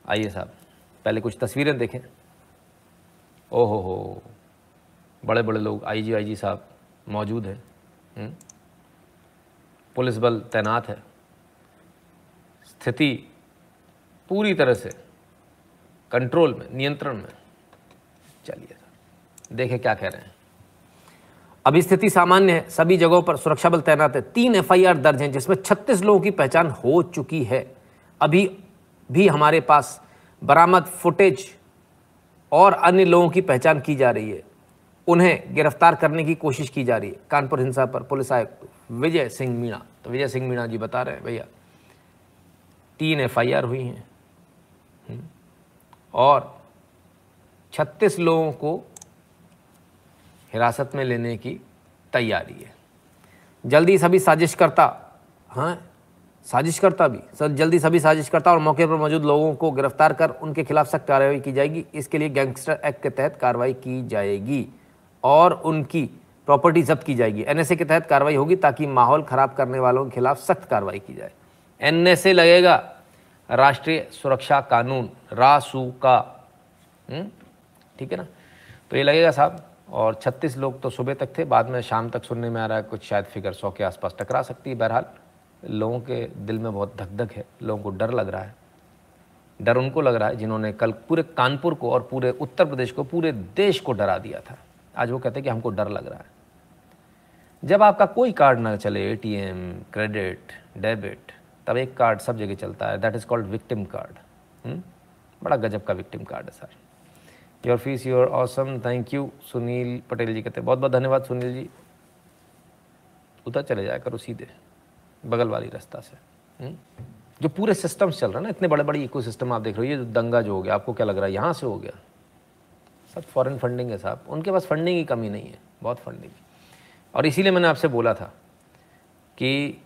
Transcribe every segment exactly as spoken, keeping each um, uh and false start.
आइए साहब, पहले कुछ तस्वीरें देखें। ओहो हो, बड़े बड़े लोग, आईजी आईजी साहब मौजूद हैं, पुलिस बल तैनात है, स्थिति पूरी तरह से कंट्रोल में, नियंत्रण में। चलिए देखें क्या कह रहे हैं। अभी स्थिति सामान्य है, सभी जगहों पर सुरक्षा बल तैनात है। तीन एफआईआर दर्ज हैं जिसमें छत्तीस लोगों की पहचान हो चुकी है। अभी भी हमारे पास बरामद फुटेज और अन्य लोगों की पहचान की जा रही है, उन्हें गिरफ्तार करने की कोशिश की जा रही है। कानपुर हिंसा पर पुलिस आयुक्त विजय सिंह मीणा, तो विजय सिंह मीणा जी बता रहे हैं भैया तीन एफआईआर हुई हैं और छत्तीस लोगों को हिरासत में लेने की तैयारी है। जल्दी सभी साजिशकर्ता, हाँ साजिशकर्ता भी सर जल्दी सभी साजिशकर्ता और मौके पर मौजूद लोगों को गिरफ्तार कर उनके खिलाफ सख्त कार्रवाई की जाएगी। इसके लिए गैंगस्टर एक्ट के तहत कार्रवाई की जाएगी और उनकी प्रॉपर्टी जब्त की जाएगी। एनएसए के तहत कार्रवाई होगी ताकि माहौल खराब करने वालों के खिलाफ सख्त कार्रवाई की जाए। एनएसए लगेगा, राष्ट्रीय सुरक्षा कानून, रासू का, ठीक है ना, तो ये लगेगा साहब। और छत्तीस लोग तो सुबह तक थे, बाद में शाम तक सुनने में आ रहा है कुछ शायद फिगर सौ के आसपास टकरा सकती है। बहरहाल लोगों के दिल में बहुत धक धक है, लोगों को डर लग रहा है। डर उनको लग रहा है जिन्होंने कल पूरे कानपुर को और पूरे उत्तर प्रदेश को, पूरे देश को डरा दिया था। आज वो कहते हैं कि हमको डर लग रहा है। जब आपका कोई कार्ड ना चले, एटीएम, क्रेडिट, डेबिट, तब एक कार्ड सब जगह चलता है, that is called victim card. बड़ा गजब का विक्टिम कार्ड है sir. You're fierce you're awesome, thank you. Sunil Patel ji कहते हैं बहुत बहुत धन्यवाद सुनील जी। उधर चले जाया करो सीधे बगल वाली रास्ता से। हुँ? जो पूरे सिस्टम चल रहा है ना, इतने बड़े बड़े इको सिस्टम आप देख रहे हो, ये जो दंगा जो हो गया, आपको क्या लग रहा है यहाँ से हो गया? सब फॉरेन फंडिंग है साहब, उनके पास फंडिंग की कमी नहीं है, बहुत फंडिंग। और इसीलिए मैंने आपसे बोला था कि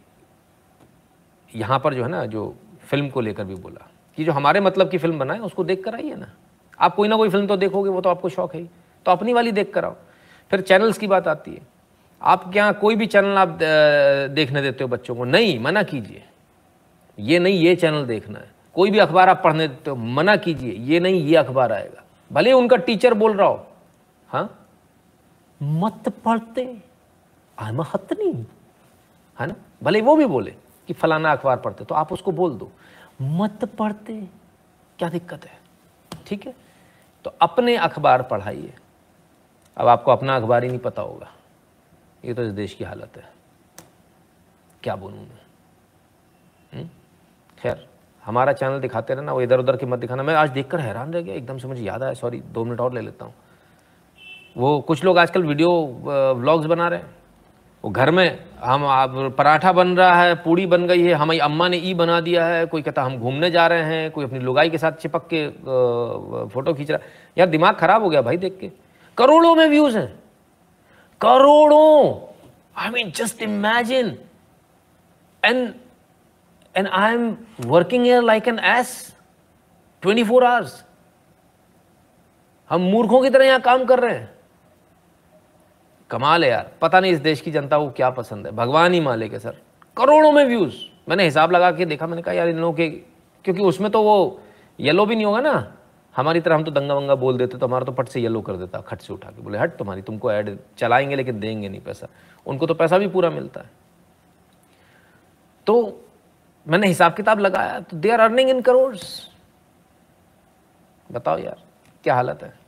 यहाँ पर जो है ना, जो फिल्म को लेकर भी बोला कि जो हमारे मतलब की फिल्म बनाए उसको देख कर आइए ना। आप कोई ना कोई फिल्म तो देखोगे, वो तो आपको शौक है ही, तो अपनी वाली देख कर आओ। फिर चैनल्स की बात आती है, आप क्या कोई भी चैनल आप देखने देते हो बच्चों को? नहीं, मना कीजिए, ये नहीं ये चैनल देखना है। कोई भी अखबार आप पढ़ने देते हो, मना कीजिए, ये नहीं ये अखबार आएगा, भले उनका टीचर बोल रहा हो, हाँ मत पढ़ते, आई एम हतनी, है ना, भले वो भी बोले कि फलाना अखबार पढ़ते, तो आप उसको बोल दो मत पढ़ते, क्या दिक्कत है? ठीक है, तो अपने अखबार पढ़ाइए। अब आपको अपना अखबार ही नहीं पता होगा, ये तो इस देश की हालत है, क्या बोलूँ मैं। खैर, हमारा चैनल दिखाते रहना, वो इधर उधर की मत दिखाना। मैं आज देखकर हैरान रह गया, एकदम से मुझे याद आया, सॉरी दो मिनट और ले लेता हूँ। वो कुछ लोग आजकल वीडियो व्लॉग्स बना रहे हैं, वो घर में हम आप पराठा बन रहा है, पूड़ी बन गई है, हमारी अम्मा ने ई बना दिया है, कोई कहता हम घूमने जा रहे हैं, कोई अपनी लुगाई के साथ चिपक के फोटो खींच रहा है। यार दिमाग खराब हो गया भाई देख के। करोड़ों में व्यूज हैं, करोड़ों। I mean just imagine, and and I am working here like an ass twenty four hours. हम मूर्खों की तरह यहां काम कर रहे हैं। कमाल है यार, पता नहीं इस देश की जनता को क्या पसंद है, भगवान ही मालिक है सर। करोड़ों में व्यूज, मैंने हिसाब लगा के देखा, मैंने कहा यार इन लोगों के, क्योंकि उसमें तो वो येलो भी नहीं होगा ना हमारी तरह, हम तो दंगा वंगा बोल देते तो हमारा तो फट से येलो कर देता, खट से उठा के बोले हट तुम्हारी, तुमको ऐड चलाएंगे लेकिन देंगे नहीं पैसा। उनको तो पैसा भी पूरा मिलता है। तो मैंने हिसाब किताब लगाया तो they are earning in crores. बताओ यार क्या हालत है,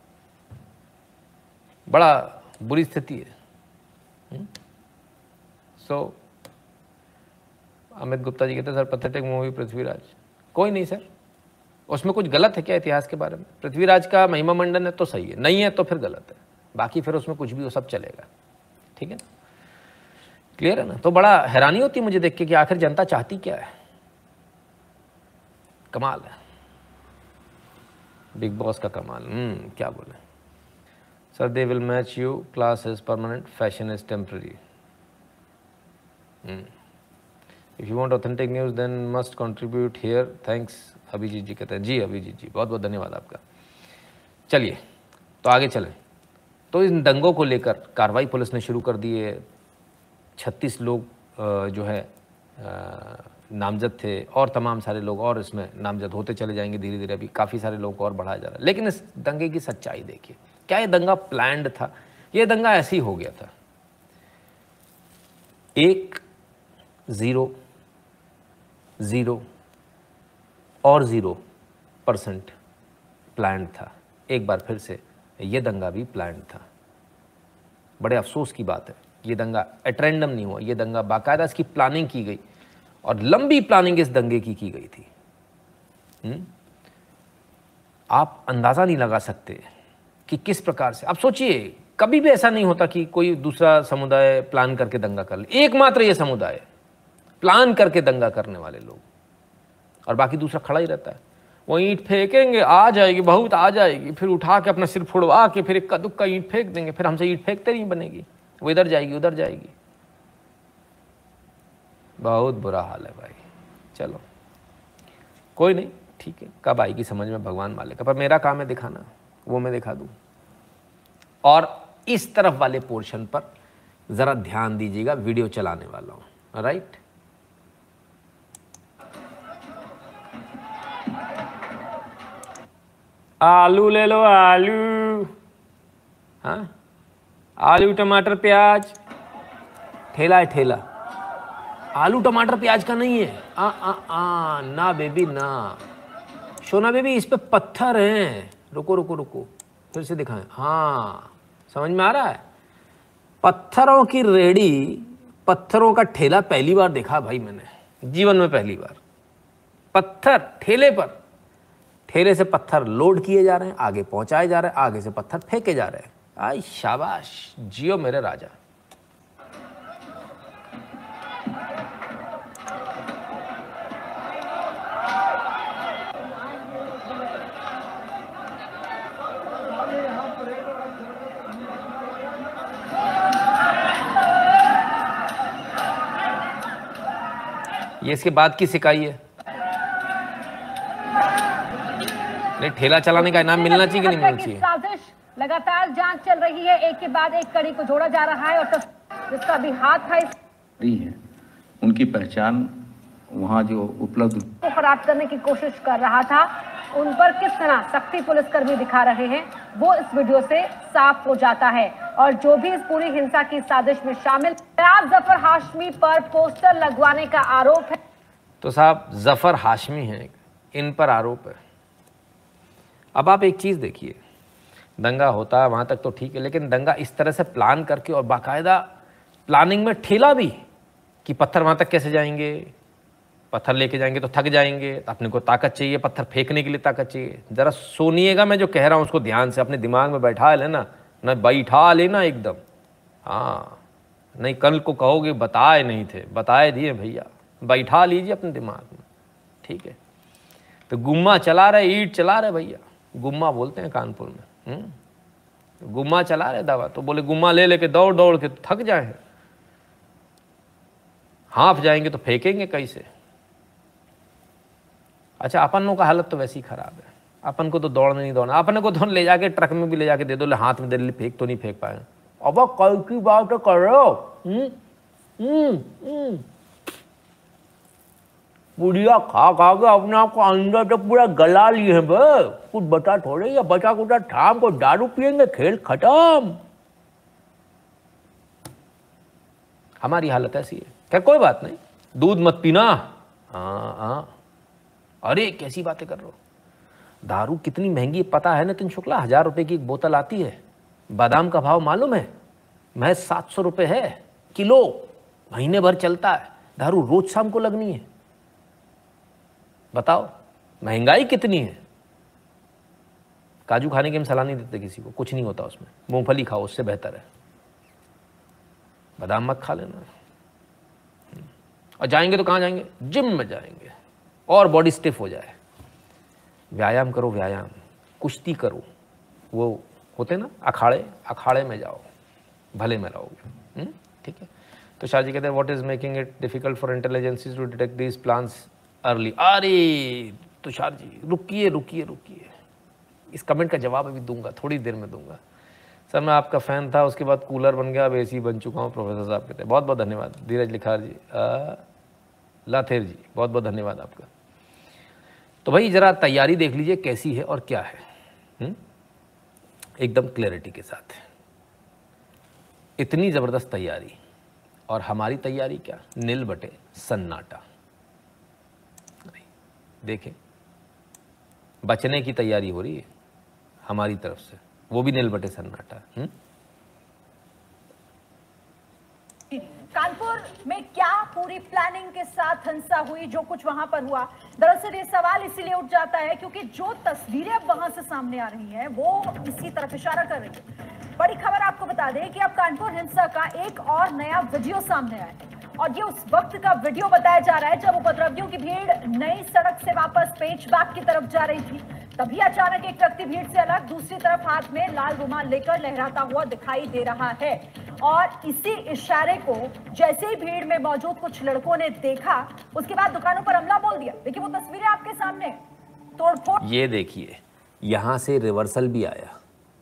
बड़ा बुरी स्थिति है। सो so, अमित गुप्ता जी कहते हैं सर पैथेटिक मूवी पृथ्वीराज। कोई नहीं सर, उसमें कुछ गलत है क्या इतिहास के बारे में? पृथ्वीराज का महिमा मंडन है तो सही है, नहीं है तो फिर गलत है, बाकी फिर उसमें कुछ भी वो सब चलेगा। ठीक है, क्लियर है ना? तो बड़ा हैरानी होती है मुझे देख के कि आखिर जनता चाहती क्या है। कमाल है, बिग बॉस का कमाल। हम्म क्या बोले sir, they will match you, class is permanent, fashion is temporary. If you want authentic news then must contribute here, thanks. Abhijeet ji कहते हैं जी अभिजीत जी बहुत बहुत धन्यवाद आपका। चलिए तो आगे चलें। तो इन दंगों को लेकर कार्रवाई पुलिस ने शुरू कर दी है। छत्तीस लोग जो है नामजद थे और तमाम सारे लोग और इसमें नामजद होते चले जाएंगे धीरे धीरे, अभी काफ़ी सारे लोगों को और बढ़ाया जा रहा है। लेकिन इस दंगे की सच्चाई देखिए, क्या ये दंगा प्लान्ड था? ये दंगा ऐसे ही हो गया था। एक ज़ीरो ज़ीरो और ज़ीरो परसेंट प्लान्ड था। एक बार फिर से ये दंगा भी प्लान्ड था। बड़े अफसोस की बात है, ये दंगा एट रैंडम नहीं हुआ, ये दंगा बाकायदा इसकी प्लानिंग की गई और लंबी प्लानिंग इस दंगे की की गई थी। हुँ? आप अंदाज़ा नहीं लगा सकते कि किस प्रकार से। आप सोचिए, कभी भी ऐसा नहीं होता कि कोई दूसरा समुदाय प्लान करके दंगा कर ले। एकमात्र ये समुदाय प्लान करके दंगा करने वाले लोग, और बाकी दूसरा खड़ा ही रहता है। वो ईंट फेंकेंगे, आ जाएगी, बहुत आ जाएगी, फिर उठा के अपना सिर फुड़वा के फिर इक्का दुक्का ईंट फेंक देंगे, फिर हमसे ईंट फेंकते नहीं बनेगी, वो इधर जाएगी उधर जाएगी। बहुत बुरा हाल है भाई। चलो कोई नहीं, ठीक है, कब आएगी समझ में भगवान मालिक का, पर मेरा काम है दिखाना, वो मैं दिखा दूँ। और इस तरफ वाले पोर्शन पर ज़रा ध्यान दीजिएगा, वीडियो चलाने वाला हूँ, राइट। आलू ले लो, आलू, हाँ, आलू टमाटर प्याज, ठेला है ठेला। आलू टमाटर प्याज का नहीं है, आ आ आ ना बेबी ना, सोना बेबी, इस पे पत्थर हैं। रुको रुको रुको, फिर से दिखाएं। हाँ, समझ में आ रहा है? पत्थरों की रेडी, पत्थरों का ठेला पहली बार देखा भाई मैंने जीवन में, पहली बार। पत्थर ठेले पर, ठेले से पत्थर लोड किए जा रहे हैं, आगे पहुंचाए जा रहे हैं, आगे से पत्थर फेंके जा रहे हैं। आई शाबाश, जियो मेरे राजा। ये इसके बाद की सिकाई है। ठेला चलाने का इनाम मिलना चाहिए कि नहीं मिलना चाहिए? साजिश लगातार जांच चल रही है, एक के बाद एक कड़ी को जोड़ा जा रहा है, और जिसका भी हाथ था है उनकी पहचान वहां जो उपलब्ध को खराब करने की कोशिश कर रहा था, उन पर किस तरह सख्ती पुलिसकर्मी दिखा रहे हैं वो इस वीडियो से साफ हो जाता है। और जो भी इस पूरी हिंसा की साजिश में शामिल, जफर हाशमी पर पोस्टर लगवाने का आरोप है। तो साहब जफर हाशमी हैं, इन पर आरोप है। अब आप एक चीज़ देखिए, दंगा होता है वहाँ तक तो ठीक है, लेकिन दंगा इस तरह से प्लान करके और बाकायदा प्लानिंग में ठेला भी कि पत्थर वहाँ तक कैसे जाएंगे, पत्थर लेके जाएंगे तो थक जाएंगे, तो अपने को ताकत चाहिए, पत्थर फेंकने के लिए ताकत चाहिए। ज़रा सुनिएगा मैं जो कह रहा हूँ उसको ध्यान से अपने दिमाग में बैठा लेना, न बैठा लेना एकदम। हाँ, नहीं कल को कहोगे बताए नहीं थे, बताए दिए भैया, बैठा लीजिए अपने दिमाग में, ठीक है। तो गुम्मा चला रहे, ईंट चला रहे भैया, गुम्मा बोलते हैं कानपुर में, हुँ? गुम्मा चला रहे दवा, तो बोले गुम्मा ले लेके दौड़ दौड़ के थक जाए, हाफ जाएंगे तो फेंकेंगे कैसे। अच्छा, अपनों का हालत तो वैसे ही खराब है, अपन को तो दौड़ने नहीं दौड़ना, अपने को तो ले जाके ट्रक में भी ले जाके दे दो, ले हाथ में दे ले, फेंक तो नहीं फेंक पाए। अब कल की बात तो कर रहे हो, बुढ़िया खा खा के अपने आप को अंदर तो पूरा गला लिए हैं बे, कुछ बता थोड़े, या बचा कुचा ठाम को दारू पियेंगे, खेल खत्म। हमारी हालत ऐसी है। क्या कोई बात नहीं, दूध मत पीना। हाँ हाँ, अरे कैसी बातें कर रहे हो, दारू कितनी महंगी पता है नितिन शुक्ला? हजार रुपए की एक बोतल आती है। बादाम का भाव मालूम है? महज सात सौ रुपये है किलो, महीने भर चलता है। दारू रोज शाम को लगनी है, बताओ महंगाई कितनी है। काजू खाने की हम सलाह नहीं देते किसी को, कुछ नहीं होता उसमें, मूंगफली खाओ उससे बेहतर है, बादाम मत खा लेना। और जाएंगे तो कहाँ जाएंगे? जिम में जाएंगे और बॉडी स्टिफ हो जाए। व्यायाम करो, व्यायाम, कुश्ती करो, वो होते ना अखाड़े, अखाड़े में जाओ, भले में रहोगे, ठीक है। तो शाह जी कहते हैं what is making it difficult for intelligencies to detect these plans early. अरे तुषार जी रुकिए रुकिए रुकिए, इस कमेंट का जवाब अभी दूंगा, थोड़ी देर में दूंगा। सर मैं आपका फ़ैन था, उसके बाद कूलर बन गया, अब एसी बन चुका हूँ। प्रोफेसर साहब कहते हैं बहुत बहुत धन्यवाद। धीरज लिखार जी, आ, लाथेर जी बहुत बहुत धन्यवाद आपका। तो भाई जरा तैयारी देख लीजिए कैसी है और क्या है, हुँ? एकदम क्लैरिटी के साथ। इतनी ज़बरदस्त तैयारी और हमारी तैयारी क्या, नील बटे सन्नाटा। देखें, बचने की तैयारी हो रही है हमारी तरफ से, वो भी नील बटे सन्नाटा। हुँ? कानपुर में क्या पूरी प्लानिंग के साथ हिंसा हुई, जो कुछ वहां पर हुआ? दरअसल ये सवाल इसीलिए उठ जाता है क्योंकि जो तस्वीरें अब वहां से सामने आ रही हैं वो इसी तरफ इशारा कर रही है। बड़ी खबर आपको बता दें कि अब कानपुर हिंसा का एक और नया वीडियो सामने आया और ये उस वक्त का वीडियो बताया जा रहा है जब उपद्रवियों की भीड़ नई सड़क से वापस पेचबाग की तरफ जा रही थी। तभी अचानक एक व्यक्ति भीड़ से अलग दूसरी तरफ हाथ में लाल रुमाल लेकर लहराता हुआ दिखाई दे रहा है और इसी इशारे को जैसे ही भीड़ में मौजूद कुछ लड़कों ने देखा उसके बाद दुकानों पर हमला बोल दिया। देखिए वो तस्वीरें आपके सामने, तोड़फोड़। ये देखिए यहां से रिवर्सल भी आया,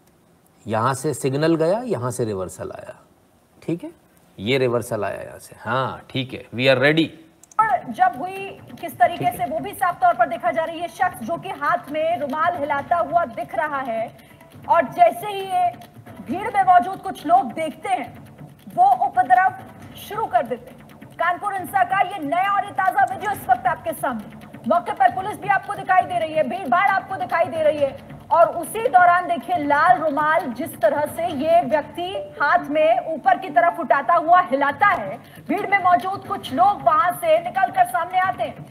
यहां से सिग्नल गया, यहां से रिवर्सल आया। ठीक है, ये रिवर्सल आया यहां से। हाँ ठीक है, वी आर रेडी। और जब हुई किस तरीके से वो भी साफ तौर पर देखा जा रही है। शख्स जो कि हाथ में रुमाल हिलाता हुआ दिख रहा है और जैसे ही ये भीड़ में मौजूद कुछ लोग देखते हैं वो उपद्रव शुरू कर देते हैं। कानपुर हिंसा का ये नया और ये ताजा वीडियो इस वक्त आपके सामने। मौके पर पुलिस भी आपको दिखाई दे रही है, भीड़ भाड़ आपको दिखाई दे रही है और उसी दौरान देखिए लाल रुमाल जिस तरह से ये व्यक्ति हाथ में ऊपर की तरफ उठाता हुआ हिलाता है, भीड़ में मौजूद कुछ लोग वहां से निकलकर सामने आते हैं।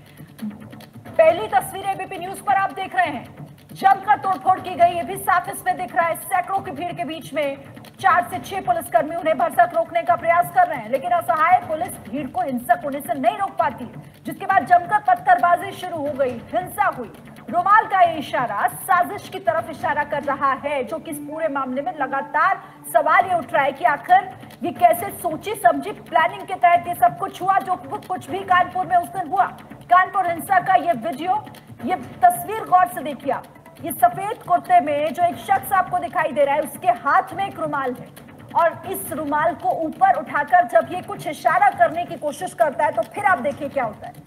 पहली तस्वीरें एबीपी न्यूज पर आप देख रहे हैं, जमकर तोड़फोड़ की गई, ये भी साफ इसमें दिख रहा है। सैकड़ों की भीड़ के बीच में चार से छह पुलिसकर्मी उन्हें भरसक रोकने का प्रयास कर रहे हैं, लेकिन असहाय पुलिस भीड़ को हिंसक होने से नहीं रोक पाती, जिसके बाद जमकर पत्थरबाजी शुरू हो गई, हिंसा हुई। रुमाल का ये इशारा साजिश की तरफ इशारा कर रहा है, जो कि इस पूरे मामले में लगातार सवाल ये उठ रहा है कि आखिर ये कैसे सोची समझी प्लानिंग के तहत ये सब कुछ हुआ, जो कुछ भी कानपुर में उस दिन हुआ। कानपुर हिंसा का ये वीडियो, ये तस्वीर गौर से देखिए आप। ये सफेद कुर्ते में जो एक शख्स आपको दिखाई दे रहा है उसके हाथ में एक रुमाल है और इस रुमाल को ऊपर उठाकर जब ये कुछ इशारा करने की कोशिश करता है तो फिर आप देखिए क्या होता है।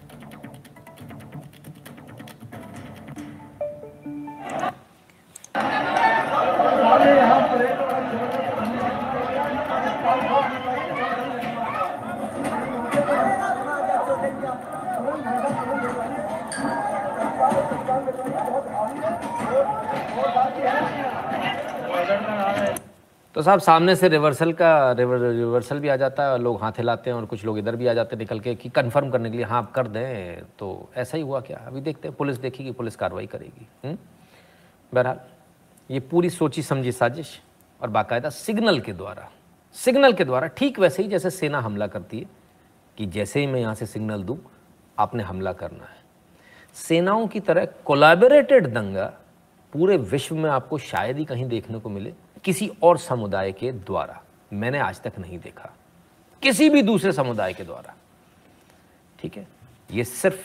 तो साहब सामने से रिवर्सल का रिवर, रिवर्सल भी आ जाता है और लोग हाथ हिलाते हैं और कुछ लोग इधर भी आ जाते हैं निकल के कि कंफर्म करने के लिए हाँ आप कर दें। तो ऐसा ही हुआ क्या, अभी देखते हैं, पुलिस देखेगी, पुलिस कार्रवाई करेगी। बहरहाल ये पूरी सोची समझी साजिश और बाकायदा सिग्नल के द्वारा, सिग्नल के द्वारा ठीक वैसे ही जैसे सेना हमला करती है कि जैसे ही मैं यहाँ से सिग्नल दूँ आपने हमला करना है। सेनाओं की तरह कोलैबोरेटेड दंगा पूरे विश्व में आपको शायद ही कहीं देखने को मिले, किसी और समुदाय के द्वारा मैंने आज तक नहीं देखा, किसी भी दूसरे समुदाय के द्वारा। ठीक है, ये सिर्फ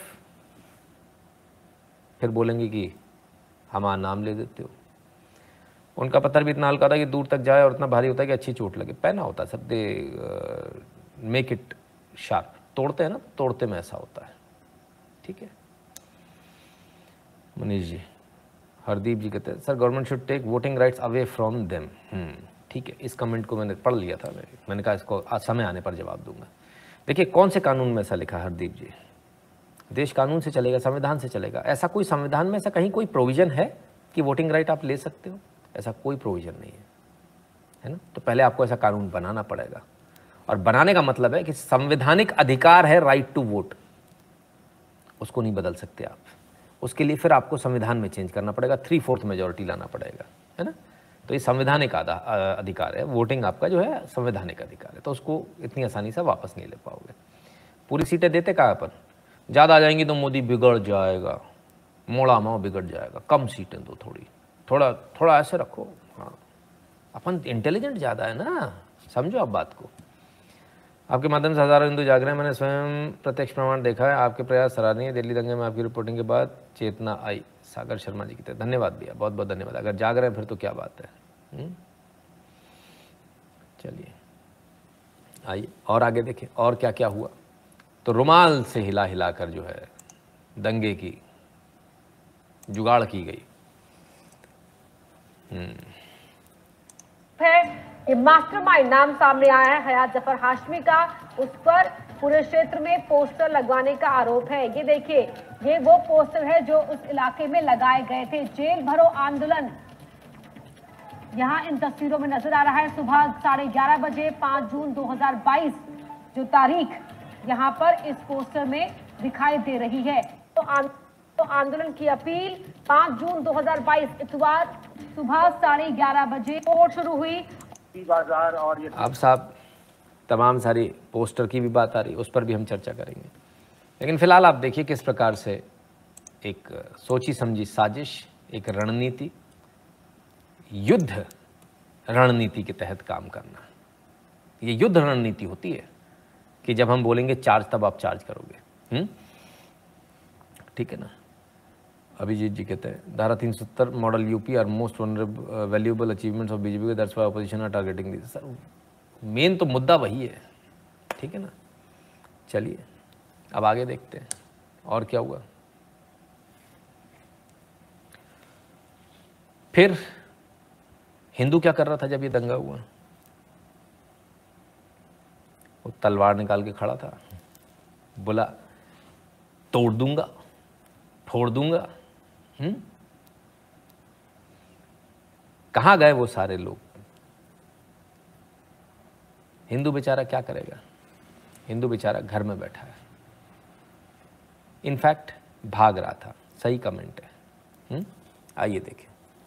फिर बोलेंगे कि हमारा नाम ले देते हो। उनका पत्थर भी इतना हल्का था कि दूर तक जाए और इतना भारी होता है कि अच्छी चोट लगे। पहना होता है सब, दे मेक इट शार्प। तोड़ते हैं ना, तोड़ते में ऐसा होता है। ठीक है, मनीष जी, हरदीप जी कहते हैं sir government should take voting rights away from them. ठीक है, इस कमेंट को मैंने पढ़ लिया था, मैंने कहा इसको आज समय आने पर जवाब दूंगा। देखिए कौन से कानून में ऐसा लिखा है हरदीप जी? देश कानून से चलेगा, संविधान से चलेगा। ऐसा कोई संविधान में ऐसा कहीं कोई प्रोविजन है कि वोटिंग राइट आप ले सकते हो? ऐसा कोई प्रोविजन नहीं है, है ना। तो पहले आपको ऐसा कानून बनाना पड़ेगा और बनाने का मतलब है कि संवैधानिक अधिकार है राइट टू वोट, उसको नहीं बदल सकते आप। उसके लिए फिर आपको संविधान में चेंज करना पड़ेगा, थ्री फोर्थ मेजोरिटी लाना पड़ेगा, है ना। तो ये संवैधानिक अधिकार है, वोटिंग आपका जो है संवैधानिक अधिकार है, तो उसको इतनी आसानी से वापस नहीं ले पाओगे। पूरी सीटें देते कहाँ अपन? ज़्यादा आ जाएंगी तो मोदी बिगड़ जाएगा, मोड़ा माओ बिगड़ जाएगा, कम सीटें दो, थोड़ी थोड़ा थोड़ा ऐसे रखो। हाँ, अपन इंटेलिजेंट ज़्यादा है ना, समझो आप बात को। आपके माध्यम से हज़ारों हिंदू जाग रहे हैं, मैंने स्वयं प्रत्यक्ष प्रमाण देखा है। आपके प्रयास सराहनीय। दिल्ली दंगे में आपकी रिपोर्टिंग के बाद चेतना आई। सागर शर्मा जी की तरह धन्यवाद भैया, बहुत बहुत धन्यवाद। अगर जाग रहे हैं फिर तो क्या बात है। चलिए आइए और आगे देखें और क्या क्या हुआ। तो रुमाल से हिला हिला कर जो है दंगे की जुगाड़ की गई। है ये मास्टरमाइंड नाम सामने आया है हयात जफर हाशमी का, उस पर पूरे क्षेत्र में पोस्टर लगवाने का आरोप है। ये देखिए, ये वो पोस्टर है जो उस इलाके में लगाए गए थे। जेल भरो आंदोलन यहाँ इन तस्वीरों में नजर आ रहा है। सुबह साढ़े ग्यारह बजे पाँच जून दो हज़ार बाईस जो तारीख यहाँ पर इस पोस्टर में दिखाई दे रही है। तो, आन, तो आंदोलन की अपील पाँच जून दो हज़ार बाईस इतवार सुबह साढ़े ग्यारह बजे कोर्ट शुरू हुई। बाजार और ये अब साहब तमाम सारी पोस्टर की भी बात आ रही, उस पर भी हम चर्चा करेंगे, लेकिन फिलहाल आप देखिए किस प्रकार से एक सोची समझी साजिश, एक रणनीति, युद्ध रणनीति के तहत काम करना। ये युद्ध रणनीति होती है कि जब हम बोलेंगे चार्ज तब आप चार्ज करोगे। हम्म ठीक है ना। अभिजीत जी कहते हैं धारा तीन सौ सत्तर model UP are most valuable achievements of BJP, that's why opposition are targeting this. Sir main तो मुद्दा वही है, ठीक है ना। चलिए अब आगे देखते हैं और क्या हुआ। फिर हिंदू क्या कर रहा था जब ये दंगा हुआ? वो तलवार निकाल के खड़ा था, बोला तोड़ दूंगा, फोड़ दूंगा। हम्म कहाँ गए वो सारे लोग? हिंदू बेचारा क्या करेगा? हिंदू बेचारा घर में बैठा है, इनफैक्ट भाग रहा था। सही कमेंट है। हम्म आइए देखें।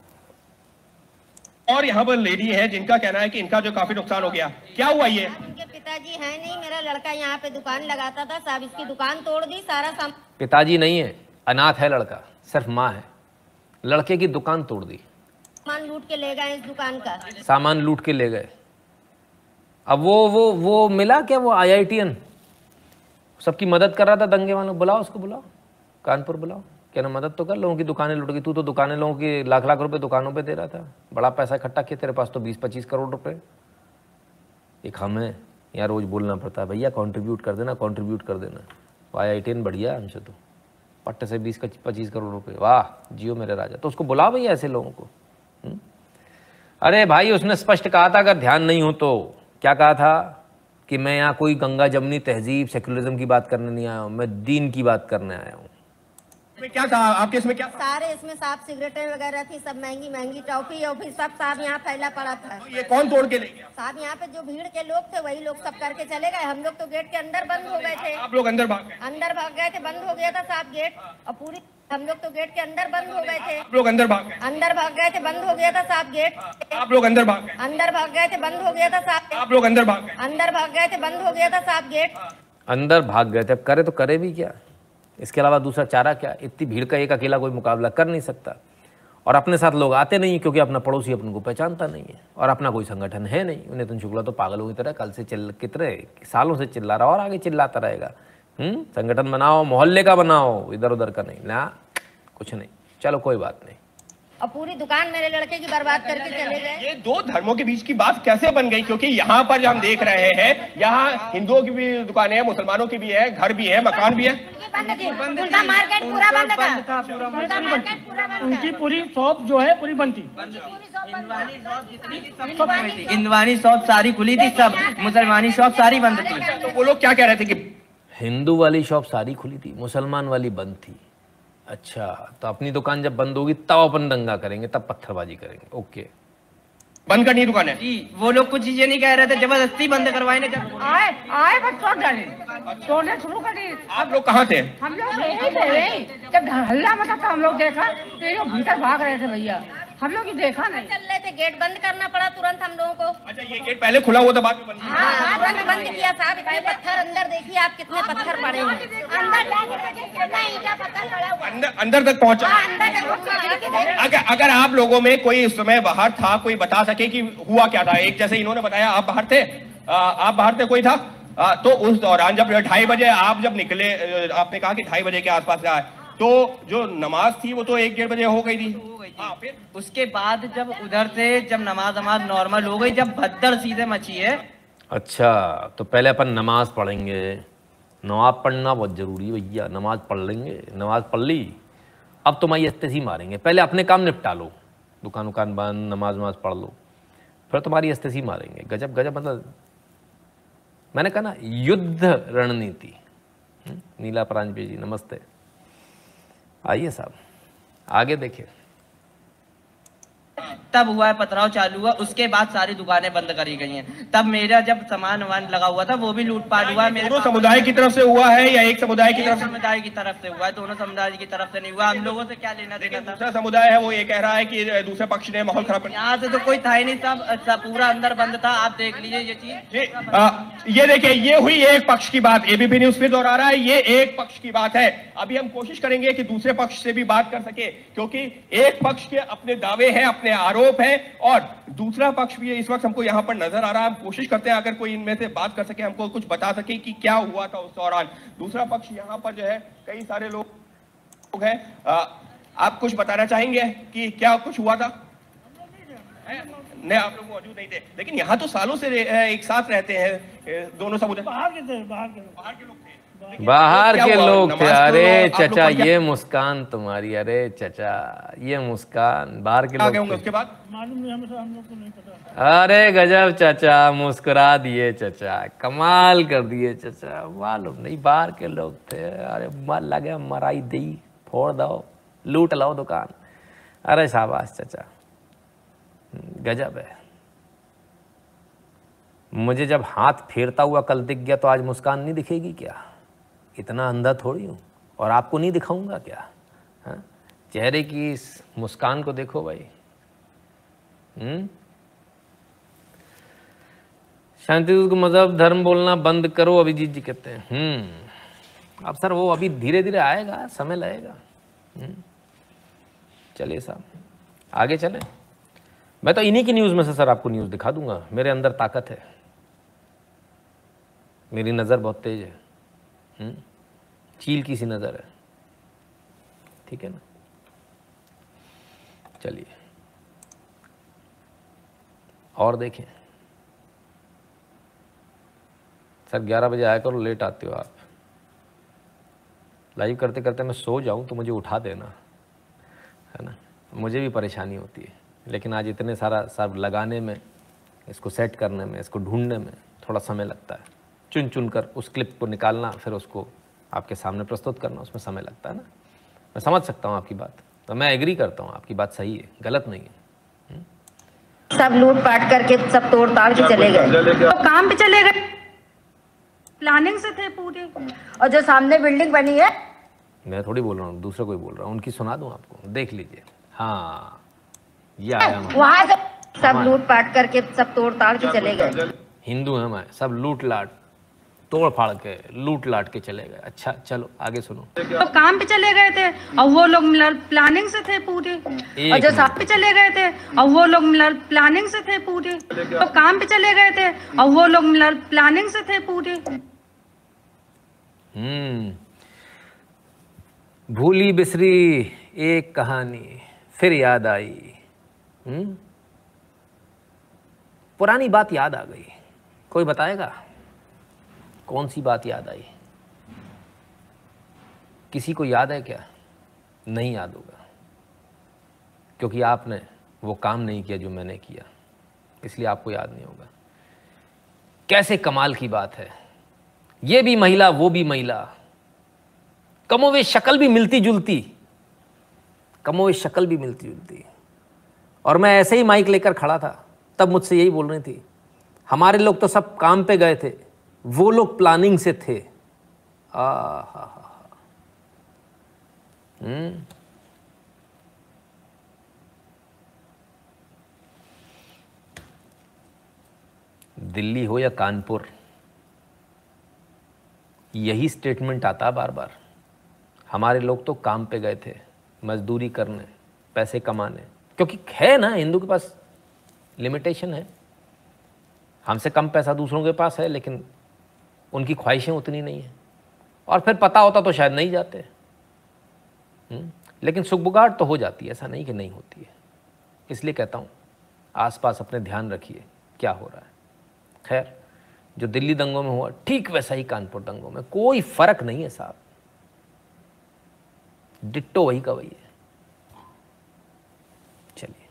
और यहाँ पर लेडी है जिनका कहना है कि इनका जो काफी नुकसान हो गया। क्या हुआ ये? उनके पिताजी है नहीं, मेरा लड़का यहाँ पे दुकान लगाता था, साहब इसकी दुकान तोड़ दी, सारा सामान। पिताजी नहीं है, अनाथ है लड़का, सिर्फ माँ है। लड़के की दुकान तोड़ दी, सामान लूट के ले गए इस दुकान का। सामान लूट के ले गए। अब वो वो वो मिला क्या, वो आई आई टी एन सबकी मदद कर रहा था दंगे वालों। बुलाओ उसको, बुलाओ, कानपुर बुलाओ, क्या ना मदद तो कर, लोगों की दुकानें लूट गई। तू तो दुकानें लोगों की लाख लाख रुपए दुकानों पे दे रहा था, बड़ा पैसा इकट्ठा किया, तेरे पास तो बीस पच्चीस करोड़ रुपए। एक हमें यहाँ रोज बोलना पड़ता है, भैया कंट्रीब्यूट कर देना, कंट्रीब्यूट कर देना। आई आई टी एन बढ़िया हमसे तो पट्टे से बीस पच्चीस करोड़ रुपए, वाह जियो मेरे राजा। तो उसको बुलाओ भैया ऐसे लोगों को। हुँ? अरे भाई उसने स्पष्ट कहा था, अगर ध्यान नहीं हो तो, क्या कहा था कि मैं यहाँ कोई गंगा जमनी तहजीब सेक्युलरिज्म की बात करने नहीं आया हूँ, मैं दीन की बात करने आया हूँ। क्या कहा आपके इसमें? क्या सारे इसमें साफ सिगरेटें वगैरह थी, सब महंगी महंगी टॉफी और फिर सब साहब यहाँ फैला पड़ा था। ये कौन तोड़ के ले गया? साहब यहाँ पे जो भीड़ के लोग थे वही लोग सब करके चले गए। हम लोग तो गेट के अंदर बंद हो गए थे। आप लोग अंदर भाग गए? अंदर भाग गए थे, बंद हो गया था साहब गेट, और पूरी हम लोग तो गेट के अंदर बंद हो गए थे। आप लोग अंदर भाग गए? अंदर भाग गए थे, बंद हो गया था साहब गेट। आप लोग अंदर भाग गए? अंदर भाग गए थे, बंद हो गया था साहब। आप लोग अंदर भाग गए? अंदर भाग गए थे, बंद हो गया था साहब गेट। अंदर भाग गए थे। अब करे तो करे भी क्या, इसके अलावा दूसरा चारा क्या? इतनी भीड़ का एक अकेला कोई मुकाबला कर नहीं सकता, और अपने साथ लोग आते नहीं क्योंकि अपना पड़ोसी अपन को पहचानता नहीं है, और अपना कोई संगठन है नहीं। नितिन शुक्ला तो पागलों की तरह कल से चिल्ला, कितने सालों से चिल्ला रहा और आगे चिल्लाता रहेगा। हम्म संगठन बनाओ, मोहल्ले का बनाओ, इधर उधर का नहीं ना, कुछ नहीं। चलो कोई बात नहीं। और पूरी दुकान मेरे लड़के की बर्बाद करके चले गए। ये दो धर्मों के बीच की बात कैसे बन गई? क्योंकि यहाँ पर जो हम देख रहे हैं, यहाँ हिंदुओं की भी दुकानें हैं, मुसलमानों की भी है, घर भी है, मकान भी है। उनका मार्केट पूरा बंद था, उनका मार्केट पूरा बंद था। उनकी पूरी शॉप जो है पूरी बंद थी। हिंदवानी शॉप सारी खुली थी, सब मुसलमानी शॉप सारी बंद थी। तो वो लोग क्या कह रहे थे कि हिंदू वाली शॉप सारी खुली थी, मुसलमान वाली बंद थी। अच्छा, तो अपनी दुकान जब बंद होगी तब अपन दंगा करेंगे, तब पत्थरबाजी करेंगे। ओके, बंद करनी दुकान है? वो लोग कुछ चीजें नहीं कह रहे थे, जबरदस्ती बंद करवाए ना। जब आए आए बस तोड़ डाले, तोड़ने शुरू कर दी। आप लोग कहाँ थे? हम लोग यहीं थे। जब हल्ला मचा था हम लोग देखा तो ये लोग भीतर भाग रहे थे भैया, हम लोग ही देखा नहीं। चल रहे थे, गेट बंद करना पड़ा तुरंत हम लोगों को। अच्छा, ये गेट पहले खुला हुआ था, बाद में बंद किया? हाँ, बाद में बंद किया साहब। इतने पत्थर अंदर देखिए आप, कितने पत्थर पड़े हैं अंदर अंदर तक पहुँचा। अगर अगर आप लोगों में कोई इस समय बाहर था, कोई बता सके कि हुआ क्या था? एक जैसे इन्होंने बताया आप बाहर थे, आ, आप बाहर थे, कोई था? आ, तो उस दौरान जब ढाई बजे आप जब निकले, आपने कहा कि ढाई बजे के आसपास आए, तो जो नमाज थी वो तो एक डेढ़ बजे हो गई थी। हाँ, फिर उसके बाद जब उधर से जब नमाज नमाज नॉर्मल हो गई, जब भद्दड़ सीधे मची है। अच्छा, तो पहले अपन नमाज पढ़ेंगे, नमाज पढ़ना बहुत ज़रूरी है भैया, नमाज पढ़ लेंगे, नमाज पढ़ ली, अब तुम्हारी अस्तेसी मारेंगे। पहले अपने काम निपटा लो, दुकान उकान बंद, नमाज नमाज पढ़ लो, फिर तुम्हारी अस्तेसी मारेंगे। गजब गजब, मतलब मैंने कहा ना युद्ध रणनीति। नीला प्रांजपे जी नमस्ते, आइए साहब आगे देखिए। तब हुआ है पथराव चालू हुआ, उसके बाद सारी दुकानें बंद करी गई हैं। तब मेरा जब सामान वामान लगा हुआ था वो भी लूटपाट हुआ है। मेरे दोनों समुदाय की तरफ से हुआ है या एक समुदाय की तरफ से? समुदाय की तरफ से हुआ है, दोनों समुदाय की तरफ से नहीं हुआ। हम लोगों से क्या लेना देना था? दूसरा समुदाय है वो ये कह रहा है कि दूसरे पक्ष ने माहौल खराब कर। यहाँ से तो कोई था ही नहीं, सब सब पूरा अंदर बंद था। आप देख लीजिए ये चीज। ये देखिए, ये हुई एक पक्ष की बात, एबीपी न्यूज फिर दोहरा रहा है, ये एक पक्ष की बात है। अभी हम कोशिश करेंगे कि दूसरे पक्ष से भी बात कर सके, क्योंकि एक पक्ष के अपने दावे हैं, अपने आरोप हैं, और दूसरा पक्ष भी इस वक्त हमको यहां पर नजर आ रहा है। हम कोशिश करते हैं अगर कोई इनमें से बात कर सके, हमको कुछ बता सके कि क्या हुआ था उस दौरान। दूसरा पक्ष यहां पर जो है कई सारे लोग हैं, आप कुछ बताना चाहेंगे कि क्या कुछ हुआ था? नहीं, आप लोग मौजूद नहीं थे, लेकिन यहाँ तो सालों से एक साथ रहते हैं दोनों समुदाय। बाहर के थे, बाहर के बाहर के लोग थे, बाहर के लोग थे। अरे चचा ये मुस्कान तुम्हारी, अरे चचा ये मुस्कान, बाहर के लोग थे। उसके बाद मालूम नहीं, हमें हम लोग को नहीं पता। अरे गजब चचा, मुस्कुरा दिए चचा, कमाल कर दिए चचा, मालूम नहीं बाहर के लोग थे। अरे मर लगे मराई दी, फोड़ दो, लूट लो दुकान। अरे शाबाश चचा, गजब है। मुझे जब हाथ फेरता हुआ कल दिख गया तो आज मुस्कान नहीं दिखेगी क्या? इतना अंधा थोड़ी हूँ, और आपको नहीं दिखाऊंगा क्या? हाँ, चेहरे की इस मुस्कान को देखो भाई। हम्म शांति को मजहब धर्म बोलना बंद करो, अभिजीत जी कहते हैं। हम्म अब सर वो अभी धीरे धीरे आएगा, समय लगेगा। हम्म चलिए साहब आगे चलें। मैं तो इन्हीं की न्यूज़ में से सर आपको न्यूज़ दिखा दूंगा। मेरे अंदर ताकत है, मेरी नज़र बहुत तेज है। हम्म चील की सी नज़र है, ठीक है ना? चलिए और देखें। सर ग्यारह बजे आया करो, लेट आते हो आप। लाइव करते करते मैं सो जाऊं तो मुझे उठा देना, है ना? मुझे भी परेशानी होती है, लेकिन आज इतने सारा सब लगाने में, इसको सेट करने में, इसको ढूंढने में थोड़ा समय लगता है। चुन चुन कर उस क्लिप को निकालना, फिर उसको आपके सामने प्रस्तुत करना, उसमें समय लगता है ना। मैं समझ सकता हूँ आपकी बात, तो मैं एग्री करता हूँ, आपकी बात सही है, गलत नहीं है। सब लूट पाट करके सब तोड़ ताड़ के चले गए, तो काम पे चले गए, प्लानिंग से थे पूरी। और जो सामने बिल्डिंग बनी है, मैं थोड़ी बोल रहा हूँ, दूसरा कोई बोल रहा हूँ, उनकी सुना दूँ आपको, देख लीजिए। हाँ ये आया, वहाँ से सब लूट पाट करके सब तोड़ ताड़ के चले गए। हिंदू हैं मैं, सब लूट लाट तोड़ फाड़ के लूट लाट के चले गए। अच्छा चलो आगे सुनो। तो काम पे चले गए थे और वो लोग प्लानिंग से थे पूरी। और जो साथ पे चले गए थे और वो लोग प्लानिंग से थे पूरी। तो काम पे चले गए थे और वो लोग प्लानिंग से थे पूरी। हम्म भूली बिसरी एक कहानी फिर याद आई। हम्म पुरानी बात याद आ गई। कोई बताएगा कौन सी बात याद आई? किसी को याद है क्या? नहीं याद होगा, क्योंकि आपने वो काम नहीं किया जो मैंने किया, इसलिए आपको याद नहीं होगा। कैसे कमाल की बात है, ये भी महिला वो भी महिला, कमोवेश शक्ल भी मिलती जुलती, कमोवेश शक्ल भी मिलती जुलती। और मैं ऐसे ही माइक लेकर खड़ा था, तब मुझसे यही बोल रही थी, हमारे लोग तो सब काम पे गए थे, वो लोग प्लानिंग से थे। आ हा हा हम्म दिल्ली हो या कानपुर, यही स्टेटमेंट आता बार बार। हमारे लोग तो काम पे गए थे, मजदूरी करने, पैसे कमाने, क्योंकि है ना, हिंदू के पास लिमिटेशन है। हमसे कम पैसा दूसरों के पास है, लेकिन उनकी ख्वाहिशें उतनी नहीं है। और फिर पता होता तो शायद नहीं जाते। हुँ? लेकिन सुगबुगाहट तो हो जाती है, ऐसा नहीं कि नहीं होती है। इसलिए कहता हूँ आसपास अपने ध्यान रखिए क्या हो रहा है। खैर जो दिल्ली दंगों में हुआ ठीक वैसा ही कानपुर दंगों में, कोई फर्क नहीं है साहब, डिट्टो वही का वही है। चलिए,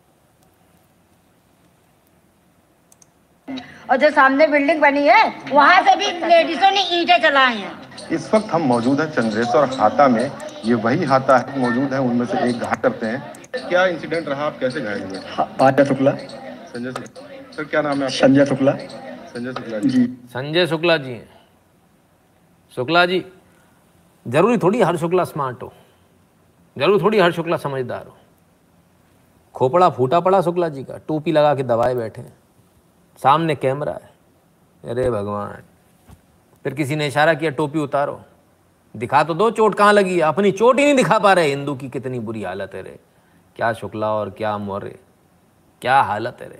और जो सामने बिल्डिंग बनी है वहां से भी लेडीजों ने ईंटें चलाई हैं। इस वक्त हम मौजूद हैं चंद्रेश्वर हाता में। ये वही हाता है मौजूद है, उनमें से एक घाट करते हैं। क्या इंसिडेंट रहा, आप कैसे घायल हुए? संजय शुक्ला। संजय सर, क्या नाम है आपका? संजय शुक्ला। संजय शुक्ला जी। संजय शुक्ला जी। शुक्ला जी, जरूरी थोड़ी हर शुक्ला स्मार्ट हो, जरूरी थोड़ी हर शुक्ला समझदार हो। खोपड़ा फूटा पड़ा शुक्ला जी का, टोपी लगा के दबाए बैठे हैं, सामने कैमरा है। अरे भगवान, फिर किसी ने इशारा किया टोपी उतारो, दिखा तो दो चोट कहाँ लगी है। अपनी चोट ही नहीं दिखा पा रहे। हिंदू की कितनी बुरी हालत है रे, क्या शुक्ला और क्या मौर्य, क्या हालत है रे।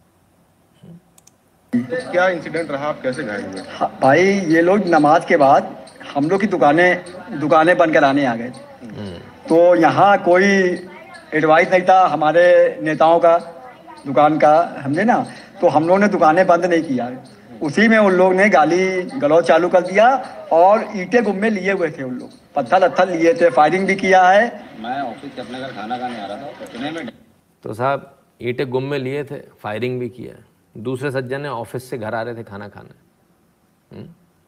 तो क्या इंसिडेंट रहा, आप कैसे घायल हुए? हाँ, भाई ये लोग नमाज के बाद हम लोग की दुकानें दुकानें बंद कराने आ गए। तो यहाँ कोई एडवाइस नहीं था हमारे नेताओं का दुकान का, हमने ना, तो हम लोग ने दुकानें बंद नहीं किया। उसी में उन लोग ने गाली गलौज चालू कर दिया और ईंटें गुम्मे लिए हुए थे, उन लोग पत्थर अत्थर लिए थे, फायरिंग भी किया है। मैं ऑफिस से अपने घर खाना खाने आ रहा था, इतने में तो साहब ईंटें गुम्मे लिए थे, फायरिंग भी किया। दूसरे सज्जन ने ऑफिस से घर आ रहे थे खाना खाने।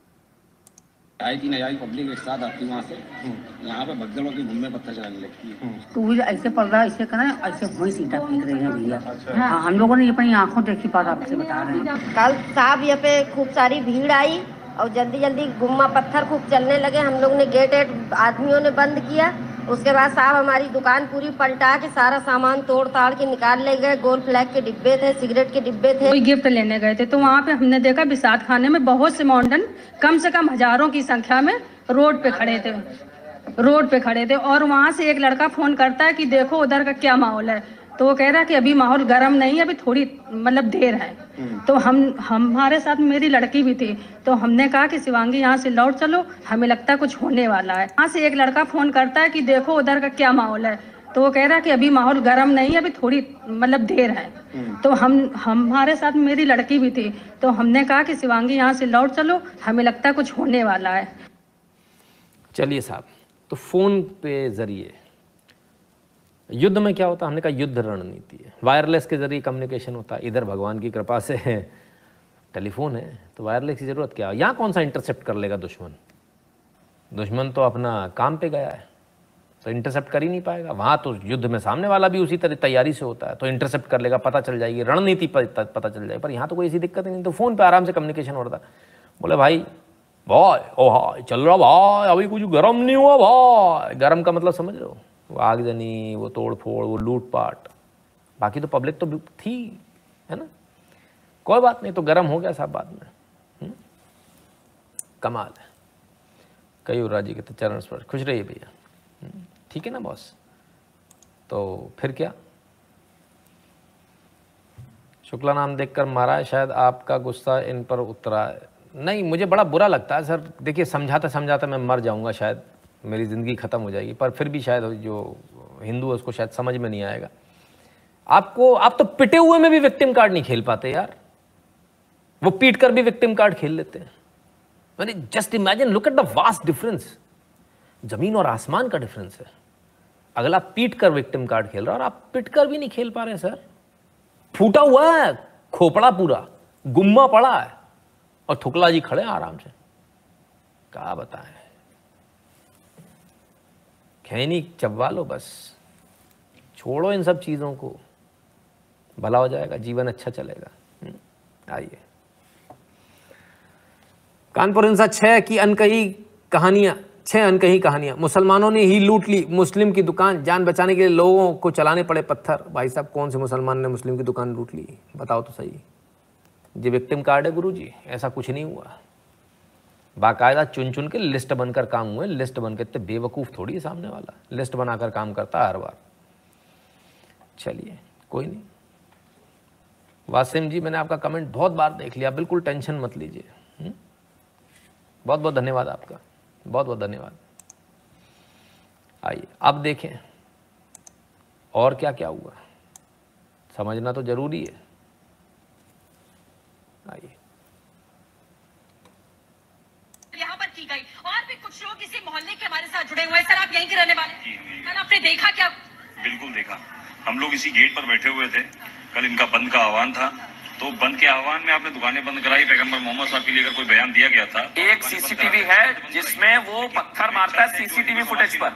आई की नहीं आई पब्लिक एक साथ आती वहाँ से, यहाँ पे भगदड़ों की गुम्मे पत्थर चलाने लगती है। तो वो ऐसे पड़ रहा है, ऐसे करें, ऐसे वही सीटा फेंक रहे हैं भैया। हाँ, हम लोगों ने अपनी आंखों देखी बात आपसे बता रहे हैं। कल साहब यहाँ पे खूब सारी भीड़ आई और जल्दी जल्दी गुम्मा पत्थर खूब चलने लगे। हम लोग ने गेट एट आदमियों ने बंद किया। उसके बाद साहब हमारी दुकान पूरी पलटा के सारा सामान तोड़ ताड़ के निकाल ले गए। गोल फ्लैग के डिब्बे थे, सिगरेट के डिब्बे थे। कोई गिफ्ट लेने गए थे तो वहाँ पे हमने देखा विसात खाने में बहुत से मॉडर्न, कम से कम हजारों की संख्या में रोड पे खड़े थे रोड पे खड़े थे और वहाँ से एक लड़का फोन करता है कि देखो उधर का क्या माहौल है। तो वो कह रहा है कि अभी माहौल गर्म नहीं है, अभी थोड़ी मतलब देर है। तो हम हमारे साथ मेरी लड़की भी थी, तो हमने कहा कि शिवांगी यहाँ से लौट चलो, हमें लगता है कुछ होने वाला है। वहाँ से एक लड़का फोन करता है कि देखो उधर का क्या माहौल है। तो वो कह रहा है कि अभी माहौल गर्म नहीं है, अभी थोड़ी मतलब देर है। तो हम हमारे साथ मेरी लड़की भी थी, तो हमने कहा कि शिवांगी यहाँ से लौट चलो, हमें लगता है कुछ होने वाला है। चलिए साहब, तो फोन पे जरिए युद्ध में क्या होता है, हमने कहा युद्ध रणनीति है। वायरलेस के जरिए कम्युनिकेशन होता है। इधर भगवान की कृपा से टेलीफोन है, तो वायरलेस की जरूरत क्या है। यहाँ कौन सा इंटरसेप्ट कर लेगा दुश्मन, दुश्मन तो अपना काम पे गया है, तो इंटरसेप्ट कर ही नहीं पाएगा। वहाँ तो युद्ध में सामने वाला भी उसी तरह तैयारी से होता है, तो इंटरसेप्ट कर लेगा, पता चल जाएगी, रणनीति पता चल जाएगी। पर यहाँ तो कोई ऐसी दिक्कत ही नहीं, तो फोन पे आराम से कम्युनिकेशन हो रहा था। बोले भाई भाई ओ हाय चल रहा भाई, अभी कुछ गर्म नहीं हुआ भाई। गर्म का मतलब समझ रहे हो, वो आगजनी, वो तोड़ फोड़, वो लूटपाट। बाकी तो पब्लिक तो थी, है ना, कोई बात नहीं, तो गर्म हो गया साहब बाद में। हुँ? कमाल है। कयूर जी के तो चरण स्पर्श, खुश रहिए भैया, ठीक है ना बॉस। तो फिर क्या, शुक्ला नाम देखकर मारा है, शायद आपका गुस्सा इन पर उतरा है। नहीं, मुझे बड़ा बुरा लगता है सर। देखिए, समझाते समझाते मैं मर जाऊंगा, शायद मेरी ज़िंदगी ख़त्म हो जाएगी, पर फिर भी शायद जो हिंदू है उसको शायद समझ में नहीं आएगा। आपको, आप तो पिटे हुए में भी विक्टिम कार्ड नहीं खेल पाते यार, वो पीट कर भी विक्टिम कार्ड खेल लेते हैं। मैंने just imagine, look at the vast difference, जमीन और आसमान का डिफरेंस है। अगला पीट कर विक्टिम कार्ड खेल रहा है और आप पिट कर भी नहीं खेल पा रहे सर। फूटा हुआ है खोपड़ा, पूरा गुम्मा पड़ा है, और थुकला जी खड़े आराम से। क्या बताएं, खैनी चबवा लो बस, छोड़ो इन सब चीज़ों को, भला हो जाएगा, जीवन अच्छा चलेगा। आइए, कानपुर हिंसा छह की अनकही कहानियां, छह अनकही कहानियां। मुसलमानों ने ही लूट ली मुस्लिम की दुकान, जान बचाने के लिए लोगों को चलाने पड़े पत्थर। भाई साहब, कौन से मुसलमान ने मुस्लिम की दुकान लूट ली, बताओ तो सही। ये विक्टिम कार्ड है गुरुजी, ऐसा कुछ नहीं हुआ। बाकायदा चुन चुन के लिस्ट बनकर काम हुए। लिस्ट बनकर, इतने बेवकूफ़ थोड़ी है सामने वाला, लिस्ट बनाकर काम करता है हर बार। चलिए, कोई नहीं। वासिम जी, मैंने आपका कमेंट बहुत बार देख लिया, बिल्कुल टेंशन मत लीजिए। बहुत बहुत धन्यवाद आपका, बहुत बहुत धन्यवाद। आइए अब देखें और क्या क्या हुआ, समझना तो जरूरी है। आइए, की गई और भी कुछ लोग इसी मोहल्ले के हमारे साथ जुड़े हुए हैं। सर आप यहीं के रहने वाले हैं? कल आपने देखा क्या? बिल्कुल देखा, हम लोग इसी गेट पर बैठे हुए थे। कल इनका बंद का आह्वान था, तो बंद के आह्वान में आपने दुकानें बंद कराई। पैगंबर मोहम्मद साहब के लिए अगर कोई बयान दिया गया था, एक सीसीटीवी है जिसमें वो पत्थर मारता है, सीसीटीवी फुटेज पर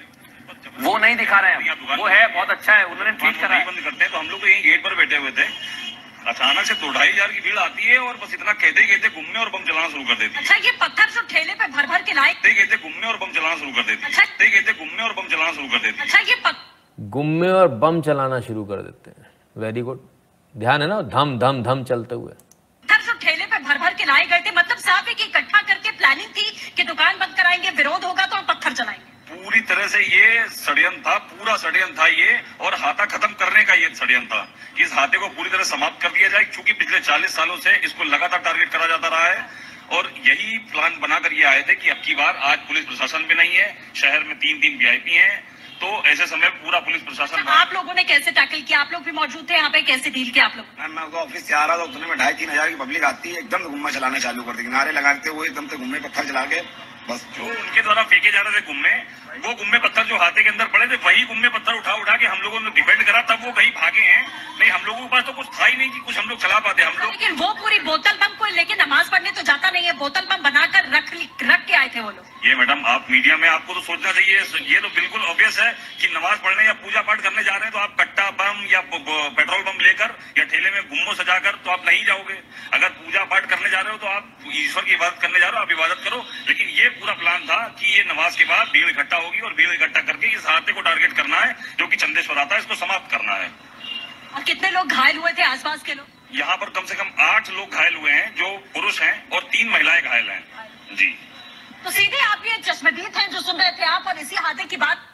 वो नहीं दिखा रहे हैं, वो है बहुत अच्छा है, उन्होंने ट्वीट करा है। बंद करते हैं तो हम लोग यहीं गेट पर बैठे हुए थे, अचानक से दो ढाई हजार की भीड़ आती है और बस इतना कहते कहते घूमने और बम चलाना शुरू कर देती है। अच्छा ये पत्थर जो ठेले पे भर भर के लाए कहते कहते घूमने और बम चलाना शुरू कर देती है। कहते कहते घूमने और बम चलाना शुरू कर देती है। अच्छा ये गुम्मे और बम चलाना शुरू कर देते हैं। वेरी गुड, ध्यान है ना, धम धम धम चलते हुए पत्थर जो ठेले पे भर भर के लाए गए थे, मतलब साफ है कि इकट्ठा करके प्लानिंग थी कि दुकान बंद कराएंगे, विरोध होगा तो हम पत्थर चलाएंगे। पूरी तरह से ये षड्यंत्र था, पूरा षड्यंत्र था ये, और हाथा खत्म करने का ये षड्यंत्र था कि इस हाथे को पूरी तरह समाप्त कर दिया जाए, क्योंकि पिछले चालीस सालों से इसको लगातार टारगेट करा जाता रहा है। और यही प्लान बनाकर ये आए थे कि अब की बार आज पुलिस प्रशासन भी नहीं है, शहर में तीन तीन वीआईपी हैं, तो ऐसे समय पूरा पुलिस प्रशासन। अच्छा, आप लोगों ने कैसे टैकल किया? आप लोग भी मौजूद थे यहाँ पे, कैसे डील किया आप लोग? मैं ऑफिस से आ रहा था, उतने में ढाई तीन हजार की पब्लिक आती है, एकदम गुम्मा चलाना चालू कर दी, नारे लगाते हुए एकदम से गुम्मे पत्थर चला के बस। जो उनके द्वारा फेंके जा रहे थे गुम्मे, वो गुम्मे पत्थर जो हाथे के अंदर पड़े थे, वही गुम्मे पत्थर उठा उठा के हम लोगों ने डिफेंड करा, तब वो कहीं भागे हैं। नहीं, हम लोगों के पास तो कुछ था ही नहीं कि कुछ हम लोग चला पाते हम लोग। लेकिन वो पूरी बोतल बम को लेके नमाज पढ़ने तो जाता नहीं है, बोतल बम बनाकर रख रख के आए थे वो लोग। ये मैडम आप मीडिया में आपको तो सोचना चाहिए, ये तो बिल्कुल ऑब्वियस है कि नमाज पढ़ने या पूजा पाठ करने जा रहे हैं तो आप कट्टा बम या पेट्रोल बम लेकर या ठेले में गुम्मो सजाकर तो आप नहीं जाओगे। अगर पूजा पाठ करने जा रहे हो तो आप ईश्वर की इबादत करने जा रहे हो, आप इबादत करो। लेकिन ये पूरा प्लान था कि ये नमाज के बाद भीड़ इकट्ठा होगी और भीड़ इकट्ठा करके इस हाथे को टारगेट करना है, जो कि चंदेश्वर आता है, इसको समाप्त करना है। और कितने लोग घायल हुए थे आसपास के लोग? यहाँ पर कम से कम आठ लोग घायल हुए हैं, जो पुरुष हैं, और तीन महिलाएं घायल हैं जी। तो सीधे आप ये चश्मदीद हैं जो सुन रहे थे आप, और इसी हाथे की बात।